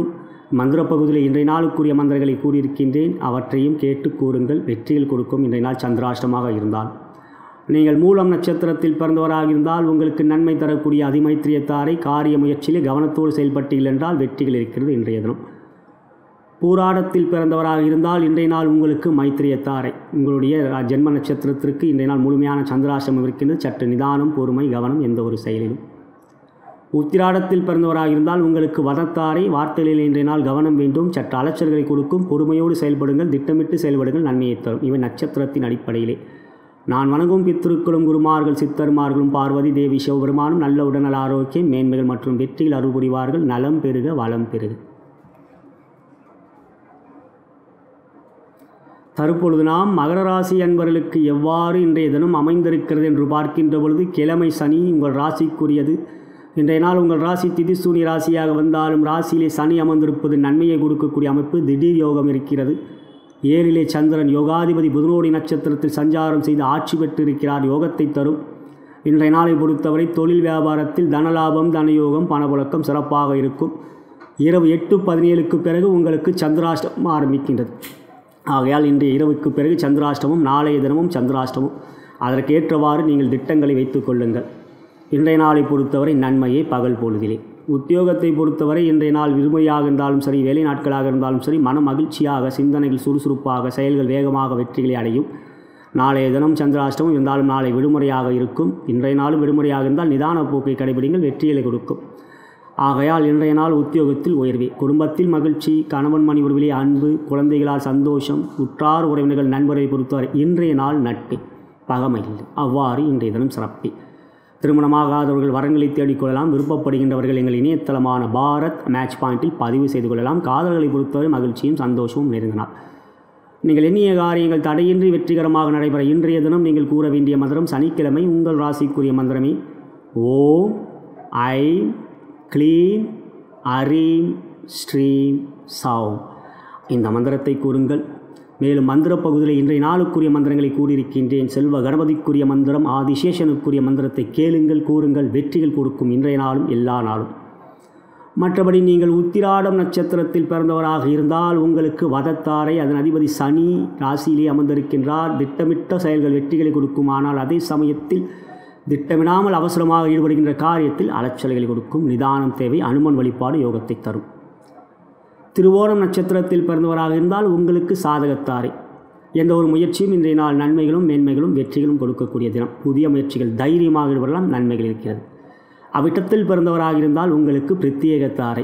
மந்திர பகுதியில் இன்றைய நாளுக்குரிய மந்திரங்களை கூறியிருக்கின்றேன். அவற்றையும் கேட்டு கூறுங்கள். வெற்றிகள் கொடுக்கும். இன்றைய நாள் சந்திராஷ்டமாக இருந்தால் நீங்கள் மூலம் நட்சத்திரத்தில் பிறந்தவராக இருந்தால் உங்களுக்கு நன்மை தரக்கூடிய அதிமைத்திரியத்தாரை காரிய முயற்சியில் கவனத்தோடு செயல்பட்டீர்கள் என்றால் வெற்றிகள் இருக்கிறது இன்றைய தினம். பூராடத்தில் பிறந்தவராக இருந்தால் இன்றைய நாள் உங்களுக்கு மைத்திரியத்தாரை உங்களுடைய ஜென்ம நட்சத்திரத்திற்கு இன்றைய நாள் முழுமையான சந்திராஷ்டமம் இருக்கின்றது. சற்று நிதானம், பொறுமை, கவனம் எந்த ஒரு செயலிலும். உத்திராடத்தில் பிறந்தவராக இருந்தால் உங்களுக்கு வதத்தாரை வார்த்தைகளில் இன்றைய நாள் கவனம் வேண்டும். சற்று அலைச்சல்களை கொடுக்கும். பொறுமையோடு செயல்படுங்கள். திட்டமிட்டு செயல்படுங்கள். நன்மையை தரும். இவை நட்சத்திரத்தின் அடிப்படையிலே. நான் வணங்கும் பித்திருக்களும் குருமார்கள் சித்தர்மார்களும் பார்வதி தேவி சிவபெருமானும் நல்ல உடல்நல ஆரோக்கியம் மேன்மைகள் மற்றும் வெற்றியில் அருள் புரிவார்கள். நலம் பெருக, வளம் பெருக. தற்பொழுது நாம் மகர ராசி அன்பர்களுக்கு எவ்வாறு இன்றைய தினம் அமைந்திருக்கிறது என்று பார்க்கின்ற பொழுது கிழமை சனி உங்கள் ராசிக்குரியது. இன்றைய நாள் உங்கள் ராசி திதிசூனி ராசியாக வந்தாலும் ராசியிலே சனி அமர்ந்திருப்பது நன்மையை கொடுக்கக்கூடிய அமைப்பு. திடீர் யோகம் இருக்கிறது. 7லே சந்திரன் யோகாதிபதி புதனோடி நட்சத்திரத்தில் சஞ்சாரம் செய்து ஆட்சி பெற்று இருக்கிறார். யோகத்தை தரும். இன்றைய நாளை பொறுத்தவரை தொழில் வியாபாரத்தில் தனலாபம், தனயோகம், பணப்புழக்கம் சிறப்பாக இருக்கும். இரவு 8:17க்கு பிறகு உங்களுக்கு சந்திராஷ்டமம் ஆரம்பிக்கின்றது. ஆகையால் இன்றைய இரவுக்கு பிறகு சந்திராஷ்டமம், நாளைய தினமும் சந்திராஷ்டமம். அதற்கேற்றவாறு நீங்கள் திட்டங்களை வைத்துக் கொள்ளுங்கள். இன்றைய நாளை பொறுத்தவரை நன்மையே பகல் பொழுதிலே. உத்தியோகத்தை பொறுத்தவரை இன்றைய நாள் விடுமுறையாக இருந்தாலும் சரி, வேலை நாட்களாக இருந்தாலும் சரி, மன மகிழ்ச்சியாக, சிந்தனைகள் சுறுசுறுப்பாக, செயல்கள் வேகமாக வெற்றிகளை அடையும். நாளைய தினம் சந்திராஷ்டமம் இருந்தாலும் நாளை விடுமுறையாக இருக்கும். இன்றைய நாளும் விடுமுறையாக இருந்தால் நிதான போக்கை கடைபிடிங்கள். வெற்றிகளை கொடுக்கும். ஆகையால் இன்றைய நாள் உத்தியோகத்தில் உயர்வே, குடும்பத்தில் மகிழ்ச்சி, கணவன் மணி உறவிலே அன்பு, குழந்தைகளால் சந்தோஷம், உற்றார் உறவினர்கள் நண்பரை பொறுத்தவரை இன்றைய நாள் நட்பே, பகமை இல்லை. அவ்வாறு இன்றைய தினம் சிறப்பே. திருமணமாகாதவர்கள் வரங்களை தேடிக்கொள்ளலாம். விருப்பப்படுகின்றவர்கள் எங்கள் இணையதளமான பாரத் மேட்ச் பாயிண்டில் பதிவு செய்து கொள்ளலாம். காதல்களை பொறுத்தவரை மகிழ்ச்சியும் சந்தோஷமும் நிறைந்தனால் நீங்கள் எண்ணிய காரியங்கள் தடையின்றி வெற்றிகரமாக நடைபெற இன்றைய தினம் நீங்கள் கூற வேண்டிய மந்திரம் சனிக்கிழமை உங்கள் ராசிக்குரிய மந்திரமே ஓம் ஐம் க்ளீம் அரீம் ஸ்ரீம் சௌம். இந்த மந்திரத்தை கூறுங்கள். மேலும் மந்திர பகுதியில் இன்றைய நாளுக்குரிய மந்திரங்களை கூறியிருக்கின்றேன். செல்வ கணபதிக்குரிய மந்திரம், ஆதிசேஷனுக்குரிய மந்திரத்தை கேளுங்கள், கூறுங்கள். வெற்றிகள் கொடுக்கும் இன்றைய நாளும் எல்லா நாளும். மற்றபடி நீங்கள் உத்திராடம் நட்சத்திரத்தில் பிறந்தவராக இருந்தால் உங்களுக்கு வதத்தாரை அதன் அதிபதி சனி ராசியிலே அமர்ந்திருக்கின்றார். திட்டமிட்ட செயல்கள் வெற்றிகளை கொடுக்கும். ஆனால் அதே சமயத்தில் திட்டமிடாமல் அவசரமாக ஈடுபடுகின்ற காரியத்தில் அலைச்சல்களை கொடுக்கும். நிதானம் தேவை. அனுமன் வழிபாடு யோகத்தை தரும். திருவோணம் நட்சத்திரத்தில் பிறந்தவராக இருந்தால் உங்களுக்கு சாதகத்தாரை. எந்த ஒரு முயற்சியும் இன்றைய நாள் நன்மைகளும் மேன்மைகளும் வெற்றிகளும் கொடுக்கக்கூடிய தினம். புதிய முயற்சிகள் தைரியமாக ஈடுபடலாம். நன்மைகள் இருக்கிறது. அவ்விட்டத்தில் பிறந்தவராக இருந்தால் உங்களுக்கு பிரத்யேகத்தாரை.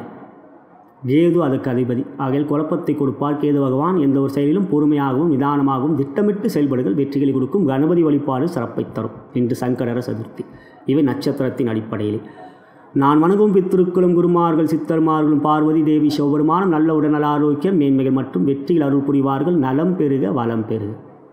கேது அதுக்கு அதிபதி. ஆகையால் குழப்பத்தை கொடுப்பார் கேது பகவான். எந்த ஒரு செயலிலும் பொறுமையாகவும் நிதானமாகவும் திட்டமிட்டு செயல்படுகள் வெற்றிகளை கொடுக்கும். கணபதி வழிபாடு சிறப்பை தரும். இன்று சங்கடர சதுர்த்தி. இவை நட்சத்திரத்தின் அடிப்படையிலே. நான் வணங்கும் பித்திருக்களும் குருமார்கள் சித்தர்மார்களும் பார்வதி தேவி சிவபெருமானும் நல்ல உடல்நல ஆரோக்கியம் மேன்மைகள் மற்றும் வெற்றியில் அருள் புரிவார்கள். நலம் பெருக, வளம் பெருக.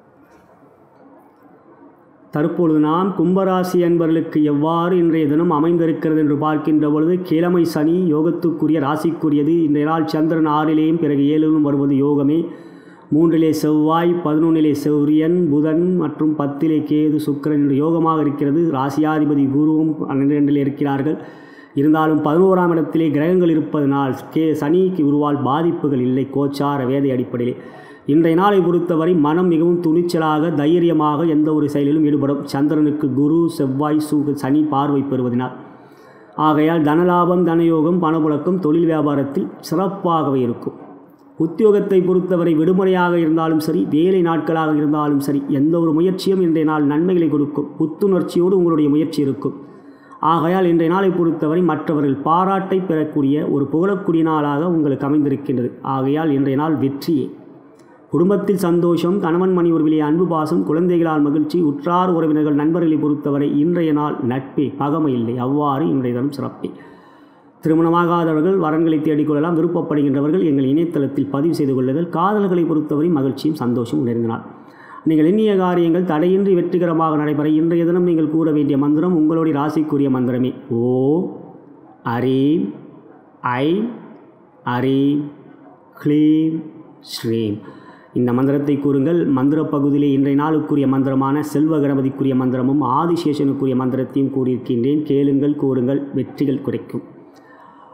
தற்பொழுது நாம் கும்பராசி அன்பர்களுக்கு எவ்வாறு இன்றைய தினம் அமைந்திருக்கிறது என்று பார்க்கின்ற பொழுது கிழமை சனி யோகத்துக்குரிய ராசிக்குரியது. இன்றைய நாள் சந்திரன் 6லேயும் பிறகு 7லும் வருவது யோகமே. 3லே செவ்வாய், 11லே சூரியன், புதன் மற்றும் 10லே கேது சுக்கிரன் என்று யோகமாக இருக்கிறது. ராசியாதிபதி குருவும் 12ல் இருக்கிறார்கள். இருந்தாலும் 11ஆம் இடத்திலே கிரகங்கள் இருப்பதனால் சனிக்கு உருவால் பாதிப்புகள் இல்லை. கோச்சார வேதை அடிப்படையிலே இன்றைய நாளை பொறுத்தவரை மனம் மிகவும் துணிச்சலாக தைரியமாக எந்த ஒரு செயலிலும் ஈடுபடும். சந்திரனுக்கு குரு செவ்வாய் சனி பார்வை பெறுவதனால் ஆகையால் தனலாபம், தனயோகம், பணப்புழக்கம் தொழில் வியாபாரத்தில் சிறப்பாகவே இருக்கும். உத்தியோகத்தை பொறுத்தவரை விடுமுறையாக இருந்தாலும் சரி, வேலை நாட்களாக இருந்தாலும் சரி, எந்த ஒரு முயற்சியும் இன்றைய நாள் நன்மைகளை கொடுக்கும். புத்துணர்ச்சியோடு உங்களுடைய முயற்சி இருக்கும். ஆகையால் இன்றைய நாளை பொறுத்தவரை மற்றவர்கள் பாராட்டை பெறக்கூடிய ஒரு புகழக்கூடிய நாளாக உங்களுக்கு அமைந்திருக்கின்றது. ஆகையால் இன்றைய நாள் வெற்றியே. குடும்பத்தில் சந்தோஷம், கணவன் மணி உறவிலே அன்பு பாசம், குழந்தைகளால் மகிழ்ச்சி, உற்றார் உறவினர்கள் நண்பர்களை பொறுத்தவரை இன்றைய நாள் நட்பே, பகமை இல்லை. அவ்வாறு இன்றைய தினம் சிறப்பே. திருமணமாகாதவர்கள் வரன்களை தேடிக்கொள்ளலாம். விருப்பப்படுகின்றவர்கள் எங்கள் இணையதளத்தில் பதிவு செய்து கொள்ளுங்கள். காதல்களை பொறுத்தவரை மகிழ்ச்சியும் சந்தோஷமும் நிறைந்த நாள். நீங்கள் எண்ணிய காரியங்கள் தடையின்றி வெற்றிகரமாக நடைபெற இன்றைய தினம் நீங்கள் கூற வேண்டிய மந்திரம் உங்களுடைய ராசிக்குரிய மந்திரமே ஓம் அரீம் ஐம் அரீம் க்ளீம் ஸ்ரீம். இந்த மந்திரத்தை கூறுங்கள். மந்திர பகுதியிலே இன்றைய நாளுக்குரிய மந்திரமான செல்வ கணபதிக்குரிய மந்திரமும் ஆதிசேஷனுக்குரிய மந்திரத்தையும் கூறியிருக்கின்றேன். கேளுங்கள், கூறுங்கள். வெற்றிகள் குறைக்கும்.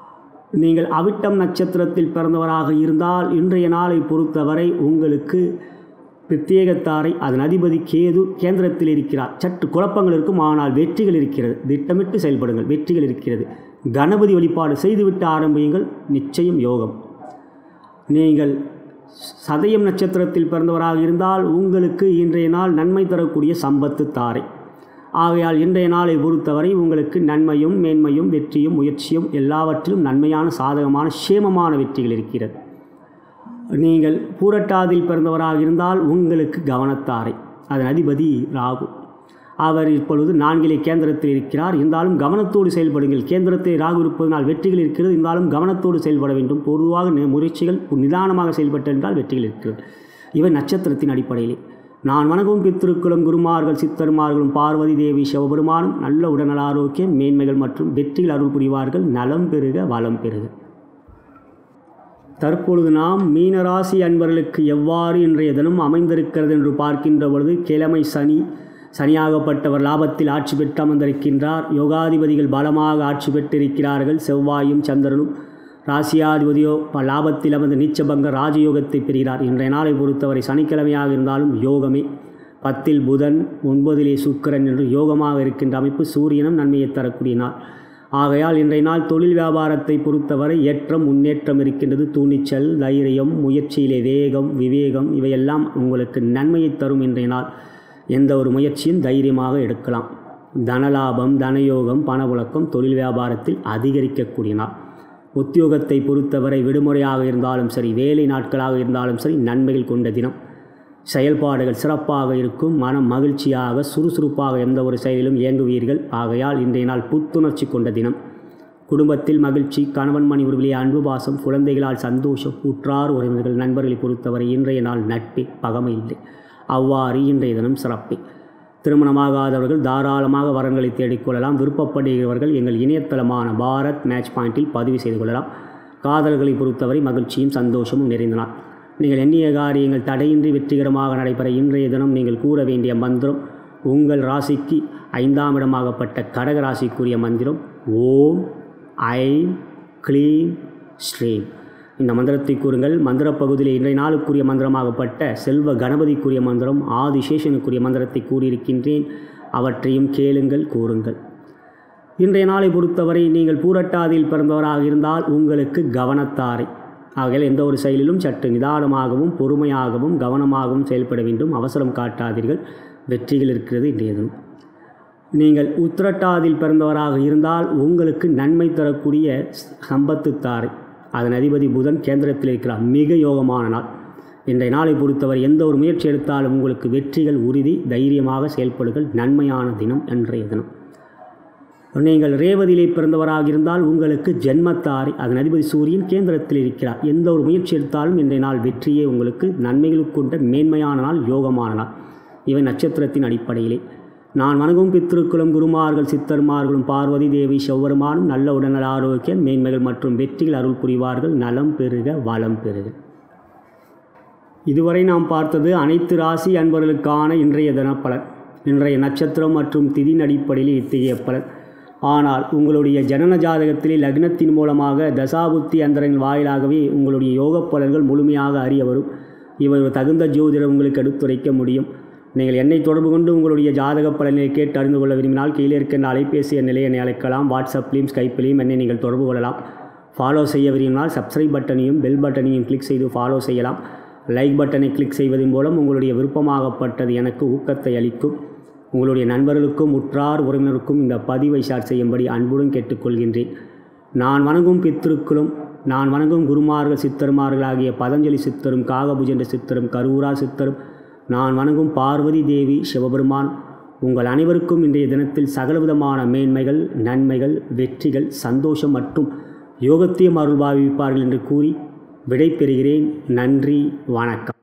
நீங்கள் அவிட்டம் நட்சத்திரத்தில் பிறந்தவராக இருந்தால் இன்றைய நாளை பொறுத்தவரை உங்களுக்கு பிரத்யேகத்தாரை அதன் அதிபதி கேது கேந்திரத்தில் இருக்கிறார். சற்று குழப்பங்கள் இருக்கும், ஆனால் வெற்றிகள் இருக்கிறது. திட்டமிட்டு செயல்படுங்கள், வெற்றிகள் இருக்கிறது. கணபதி வழிபாடு செய்துவிட்டு ஆரம்பியுங்கள், நிச்சயம் யோகம். நீங்கள் சதயம் நட்சத்திரத்தில் பிறந்தவராக இருந்தால் உங்களுக்கு இன்றைய நாள் நன்மை தரக்கூடிய சம்பத்து தாரை. ஆகையால் இன்றைய நாளை பொறுத்தவரை உங்களுக்கு நன்மையும் மேன்மையும் வெற்றியும் முயற்சியும் எல்லாவற்றிலும் நன்மையான சாதகமான சேமமான வெற்றிகள் இருக்கிறது. நீங்கள் பூரட்டாதியில் பிறந்தவராக இருந்தால் உங்களுக்கு கவனத்தாரை அதன் அதிபதி ராகு. அவர் இப்பொழுது 4 கேந்திரத்தில் இருக்கிறார். இருந்தாலும் கவனத்தோடு செயல்படுங்கள். கேந்திரத்தில் ராகு இருப்பதனால் வெற்றிகள் இருக்கிறது. இருந்தாலும் கவனத்தோடு செயல்பட வேண்டும். பொதுவாக முயற்சிகள் நிதானமாக செயல்பட்டு என்றால் வெற்றிகள் இருக்கிறது. இவை நட்சத்திரத்தின் அடிப்படையிலே. நான் வணங்கும் பித்திருக்குளம் குருமார்கள் சித்தர்மார்களும் பார்வதி தேவி சிவபெருமானும் நல்ல உடல்நல ஆரோக்கியம் மேன்மைகள் மற்றும் வெற்றிகள் அருள் புரிவார்கள். நலம் பெருக வளம் பெருக. தற்பொழுது நாம் மீனராசி அன்பர்களுக்கு எவ்வாறு இன்றைய தினம் அமைந்திருக்கிறது என்று பார்க்கின்ற பொழுது கிழமை சனியாகப்பட்டவர் லாபத்தில் ஆட்சி பெற்று அமர்ந்திருக்கின்றார். யோகாதிபதிகள் பலமாக ஆட்சி பெற்றிருக்கிறார்கள். செவ்வாயும் சந்திரனும் ராசியாதிபதியோ லாபத்தில் அமர்ந்து நீச்சபங்க ராஜயோகத்தை பெறுகிறார். இன்றைய நாளை பொறுத்தவரை சனிக்கிழமையாக இருந்தாலும் யோகமே. 10 புதன் 9 சுக்கிரன் என்று யோகமாக இருக்கின்ற அமைப்பு. சூரியனும் நன்மையை தரக்கூடிய நாள். ஆகையால் இன்றைய நாள் தொழில் வியாபாரத்தை பொறுத்தவரை ஏற்றம் முன்னேற்றம் இருக்கின்றது. துணிச்சல், தைரியம், முயற்சியிலே வேகம், விவேகம் இவையெல்லாம் உங்களுக்கு நன்மையை தரும். இன்றைய நாள் எந்த ஒரு முயற்சியும் தைரியமாக எடுக்கலாம். தனலாபம், தனயோகம், பணப்புழக்கம் தொழில் வியாபாரத்தில் அதிகரிக்கக்கூடிய நாள். உத்தியோகத்தை பொறுத்தவரை விடுமுறையாக இருந்தாலும் சரி, வேலை நாட்களாக இருந்தாலும் சரி, நன்மைகள் கொண்ட தினம். செயல்பாடுகள் சிறப்பாக இருக்கும். மனம் மகிழ்ச்சியாக சுறுசுறுப்பாக எந்த ஒரு செயலிலும் இயங்குவீர்கள். ஆகையால் இன்றைய நாள் புத்துணர்ச்சி கொண்ட தினம். குடும்பத்தில் மகிழ்ச்சி, கணவன் மணி உறவிலே அன்பு பாசம், குழந்தைகளால் சந்தோஷம், உற்றார் உறவினர்கள் நண்பர்களை பொறுத்தவரை இன்றைய நாள் நட்பே, பகமை இல்லை. அவ்வாறு இன்றைய தினம் சிறப்பே. திருமணமாகாதவர்கள் தாராளமாக வரன்களை தேடிக்கொள்ளலாம். விருப்பப்படுகிறவர்கள் எங்கள் இணையதளமான பாரத் மேட்ச் பாயிண்டில் பதிவு செய்து கொள்ளலாம். காதல்களை பொறுத்தவரை மகிழ்ச்சியும் சந்தோஷமும் நிறைந்த நாள். நீங்கள் எண்ணிய காரியங்கள் தடையின்றி வெற்றிகரமாக நடைபெற இன்றைய தினம் நீங்கள் கூற வேண்டிய மந்திரம் உங்கள் ராசிக்கு 5ஆம் இடமாகப்பட்ட கடக ராசிக்குரிய மந்திரம் ஓம் ஐம் க்ளீம் ஸ்ரீம். இந்த மந்திரத்தை கூறுங்கள். மந்திர பகுதியில் இன்றைய நாளுக்குரிய மந்திரமாகப்பட்ட செல்வ கணபதிக்குரிய மந்திரம் ஆதிசேஷனுக்குரிய மந்திரத்தை கூறியிருக்கின்றேன். அவற்றையும் கேளுங்கள், கூறுங்கள். இன்றைய நாளை பொறுத்தவரை நீங்கள் பூரட்டாதியில் பிறந்தவராக இருந்தால் உங்களுக்கு கவனத்தாரை. ஆகையால் எந்த ஒரு செயலிலும் சற்று நிதானமாகவும் பொறுமையாகவும் கவனமாகவும் செயல்பட வேண்டும். அவசரம் காட்டாதீர்கள். வெற்றிகள் இருக்கிறது இன்றைய தினம். நீங்கள் உத்திரட்டாதியில் பிறந்தவராக இருந்தால் உங்களுக்கு நன்மை தரக்கூடிய சம்பத்து தாரை அதன் அதிபதி புதன் கேந்திரத்தில் இருக்கிறார். மிக யோகமான நாள். இன்றைய நாளை பொறுத்தவரை எந்த ஒரு முயற்சி எடுத்தாலும் உங்களுக்கு வெற்றிகள் உறுதி. தைரியமாக செயல்படுங்கள். நன்மையான தினம் இன்றைய தினம். நீங்கள் ரேவதியிலே பிறந்தவராக இருந்தால் உங்களுக்கு ஜென்மத்தாரை அதன் அதிபதி சூரியன் கேந்திரத்தில் இருக்கிறார். எந்த ஒரு முயற்சி எடுத்தாலும் இன்றைய நாள் வெற்றியே. உங்களுக்கு நன்மைகளுக்கு கொண்ட மேன்மையான நாள், யோகமான நாள். இவை நட்சத்திரத்தின் அடிப்படையிலே. நான் வணங்கும் பித்திருக்குளம் குருமார்கள் சித்தர்மார்களும் பார்வதி தேவி சிவபெருமானும் நல்ல உடல்நல ஆரோக்கியம் மேன்மைகள் மற்றும் வெற்றிகள் அருள் புரிவார்கள். நலம் பெருக வளம் பெருக. இதுவரை நாம் பார்த்தது அனைத்து ராசி அன்பர்களுக்கான இன்றைய தினப்பலன். இன்றைய நட்சத்திரம் மற்றும் திதியின் அடிப்படையில் இத்தகைய பலன். ஆனால் உங்களுடைய ஜனன ஜாதகத்திலே லக்னத்தின் மூலமாக தசாபுத்தி அந்தரங்கள் வாயிலாகவே உங்களுடைய யோக பலன்கள் முழுமையாக அறிய வரும். இவர் தகுந்த ஜோதிடர் உங்களுக்கு எடுத்துரைக்க முடியும். நீங்கள் என்னை தொடர்பு கொண்டு உங்களுடைய ஜாதக பலனை கேட்டு அறிந்து கொள்ள விரும்பினால் கீழே இருக்கின்ற அலைபேசி எண்ணிலே என்னை அழைக்கலாம். வாட்ஸ்அப்லேயும் ஸ்கைப்பிலையும் என்னை நீங்கள் தொடர்பு கொள்ளலாம். ஃபாலோ செய்ய விரும்பினால் சப்ஸ்கிரைப் பட்டனையும் பெல் பட்டனையும் கிளிக் செய்து ஃபாலோ செய்யலாம். லைக் பட்டனை கிளிக் செய்வதன் மூலம் உங்களுடைய விருப்பமாகப்பட்டது எனக்கு ஊக்கத்தை அளிக்கும். உங்களுடைய நண்பர்களுக்கும் உற்றார் உறவினருக்கும் இந்த பதிவை ஷேர் செய்யும்படி அன்புடன் கேட்டுக்கொள்கின்றேன். நான் வணங்கும் பித்திருக்குளும் நான் வணங்கும் குருமார்கள் சித்தர்மார்கள் ஆகிய பதஞ்சலி சித்தரும் காகபுஜண்ட சித்தரும் கரூரார் சித்தரும் நான் வணங்கும் பார்வதி தேவி சிவபெருமான் உங்கள் அனைவருக்கும் இன்றைய தினத்தில் சகலவிதமான மேன்மைகள், நன்மைகள், வெற்றிகள், சந்தோஷம் மற்றும் யோகத்தையும் அருள்பாவிப்பார்கள் என்று கூறி விடை பெறுகிறேன். நன்றி, வணக்கம்.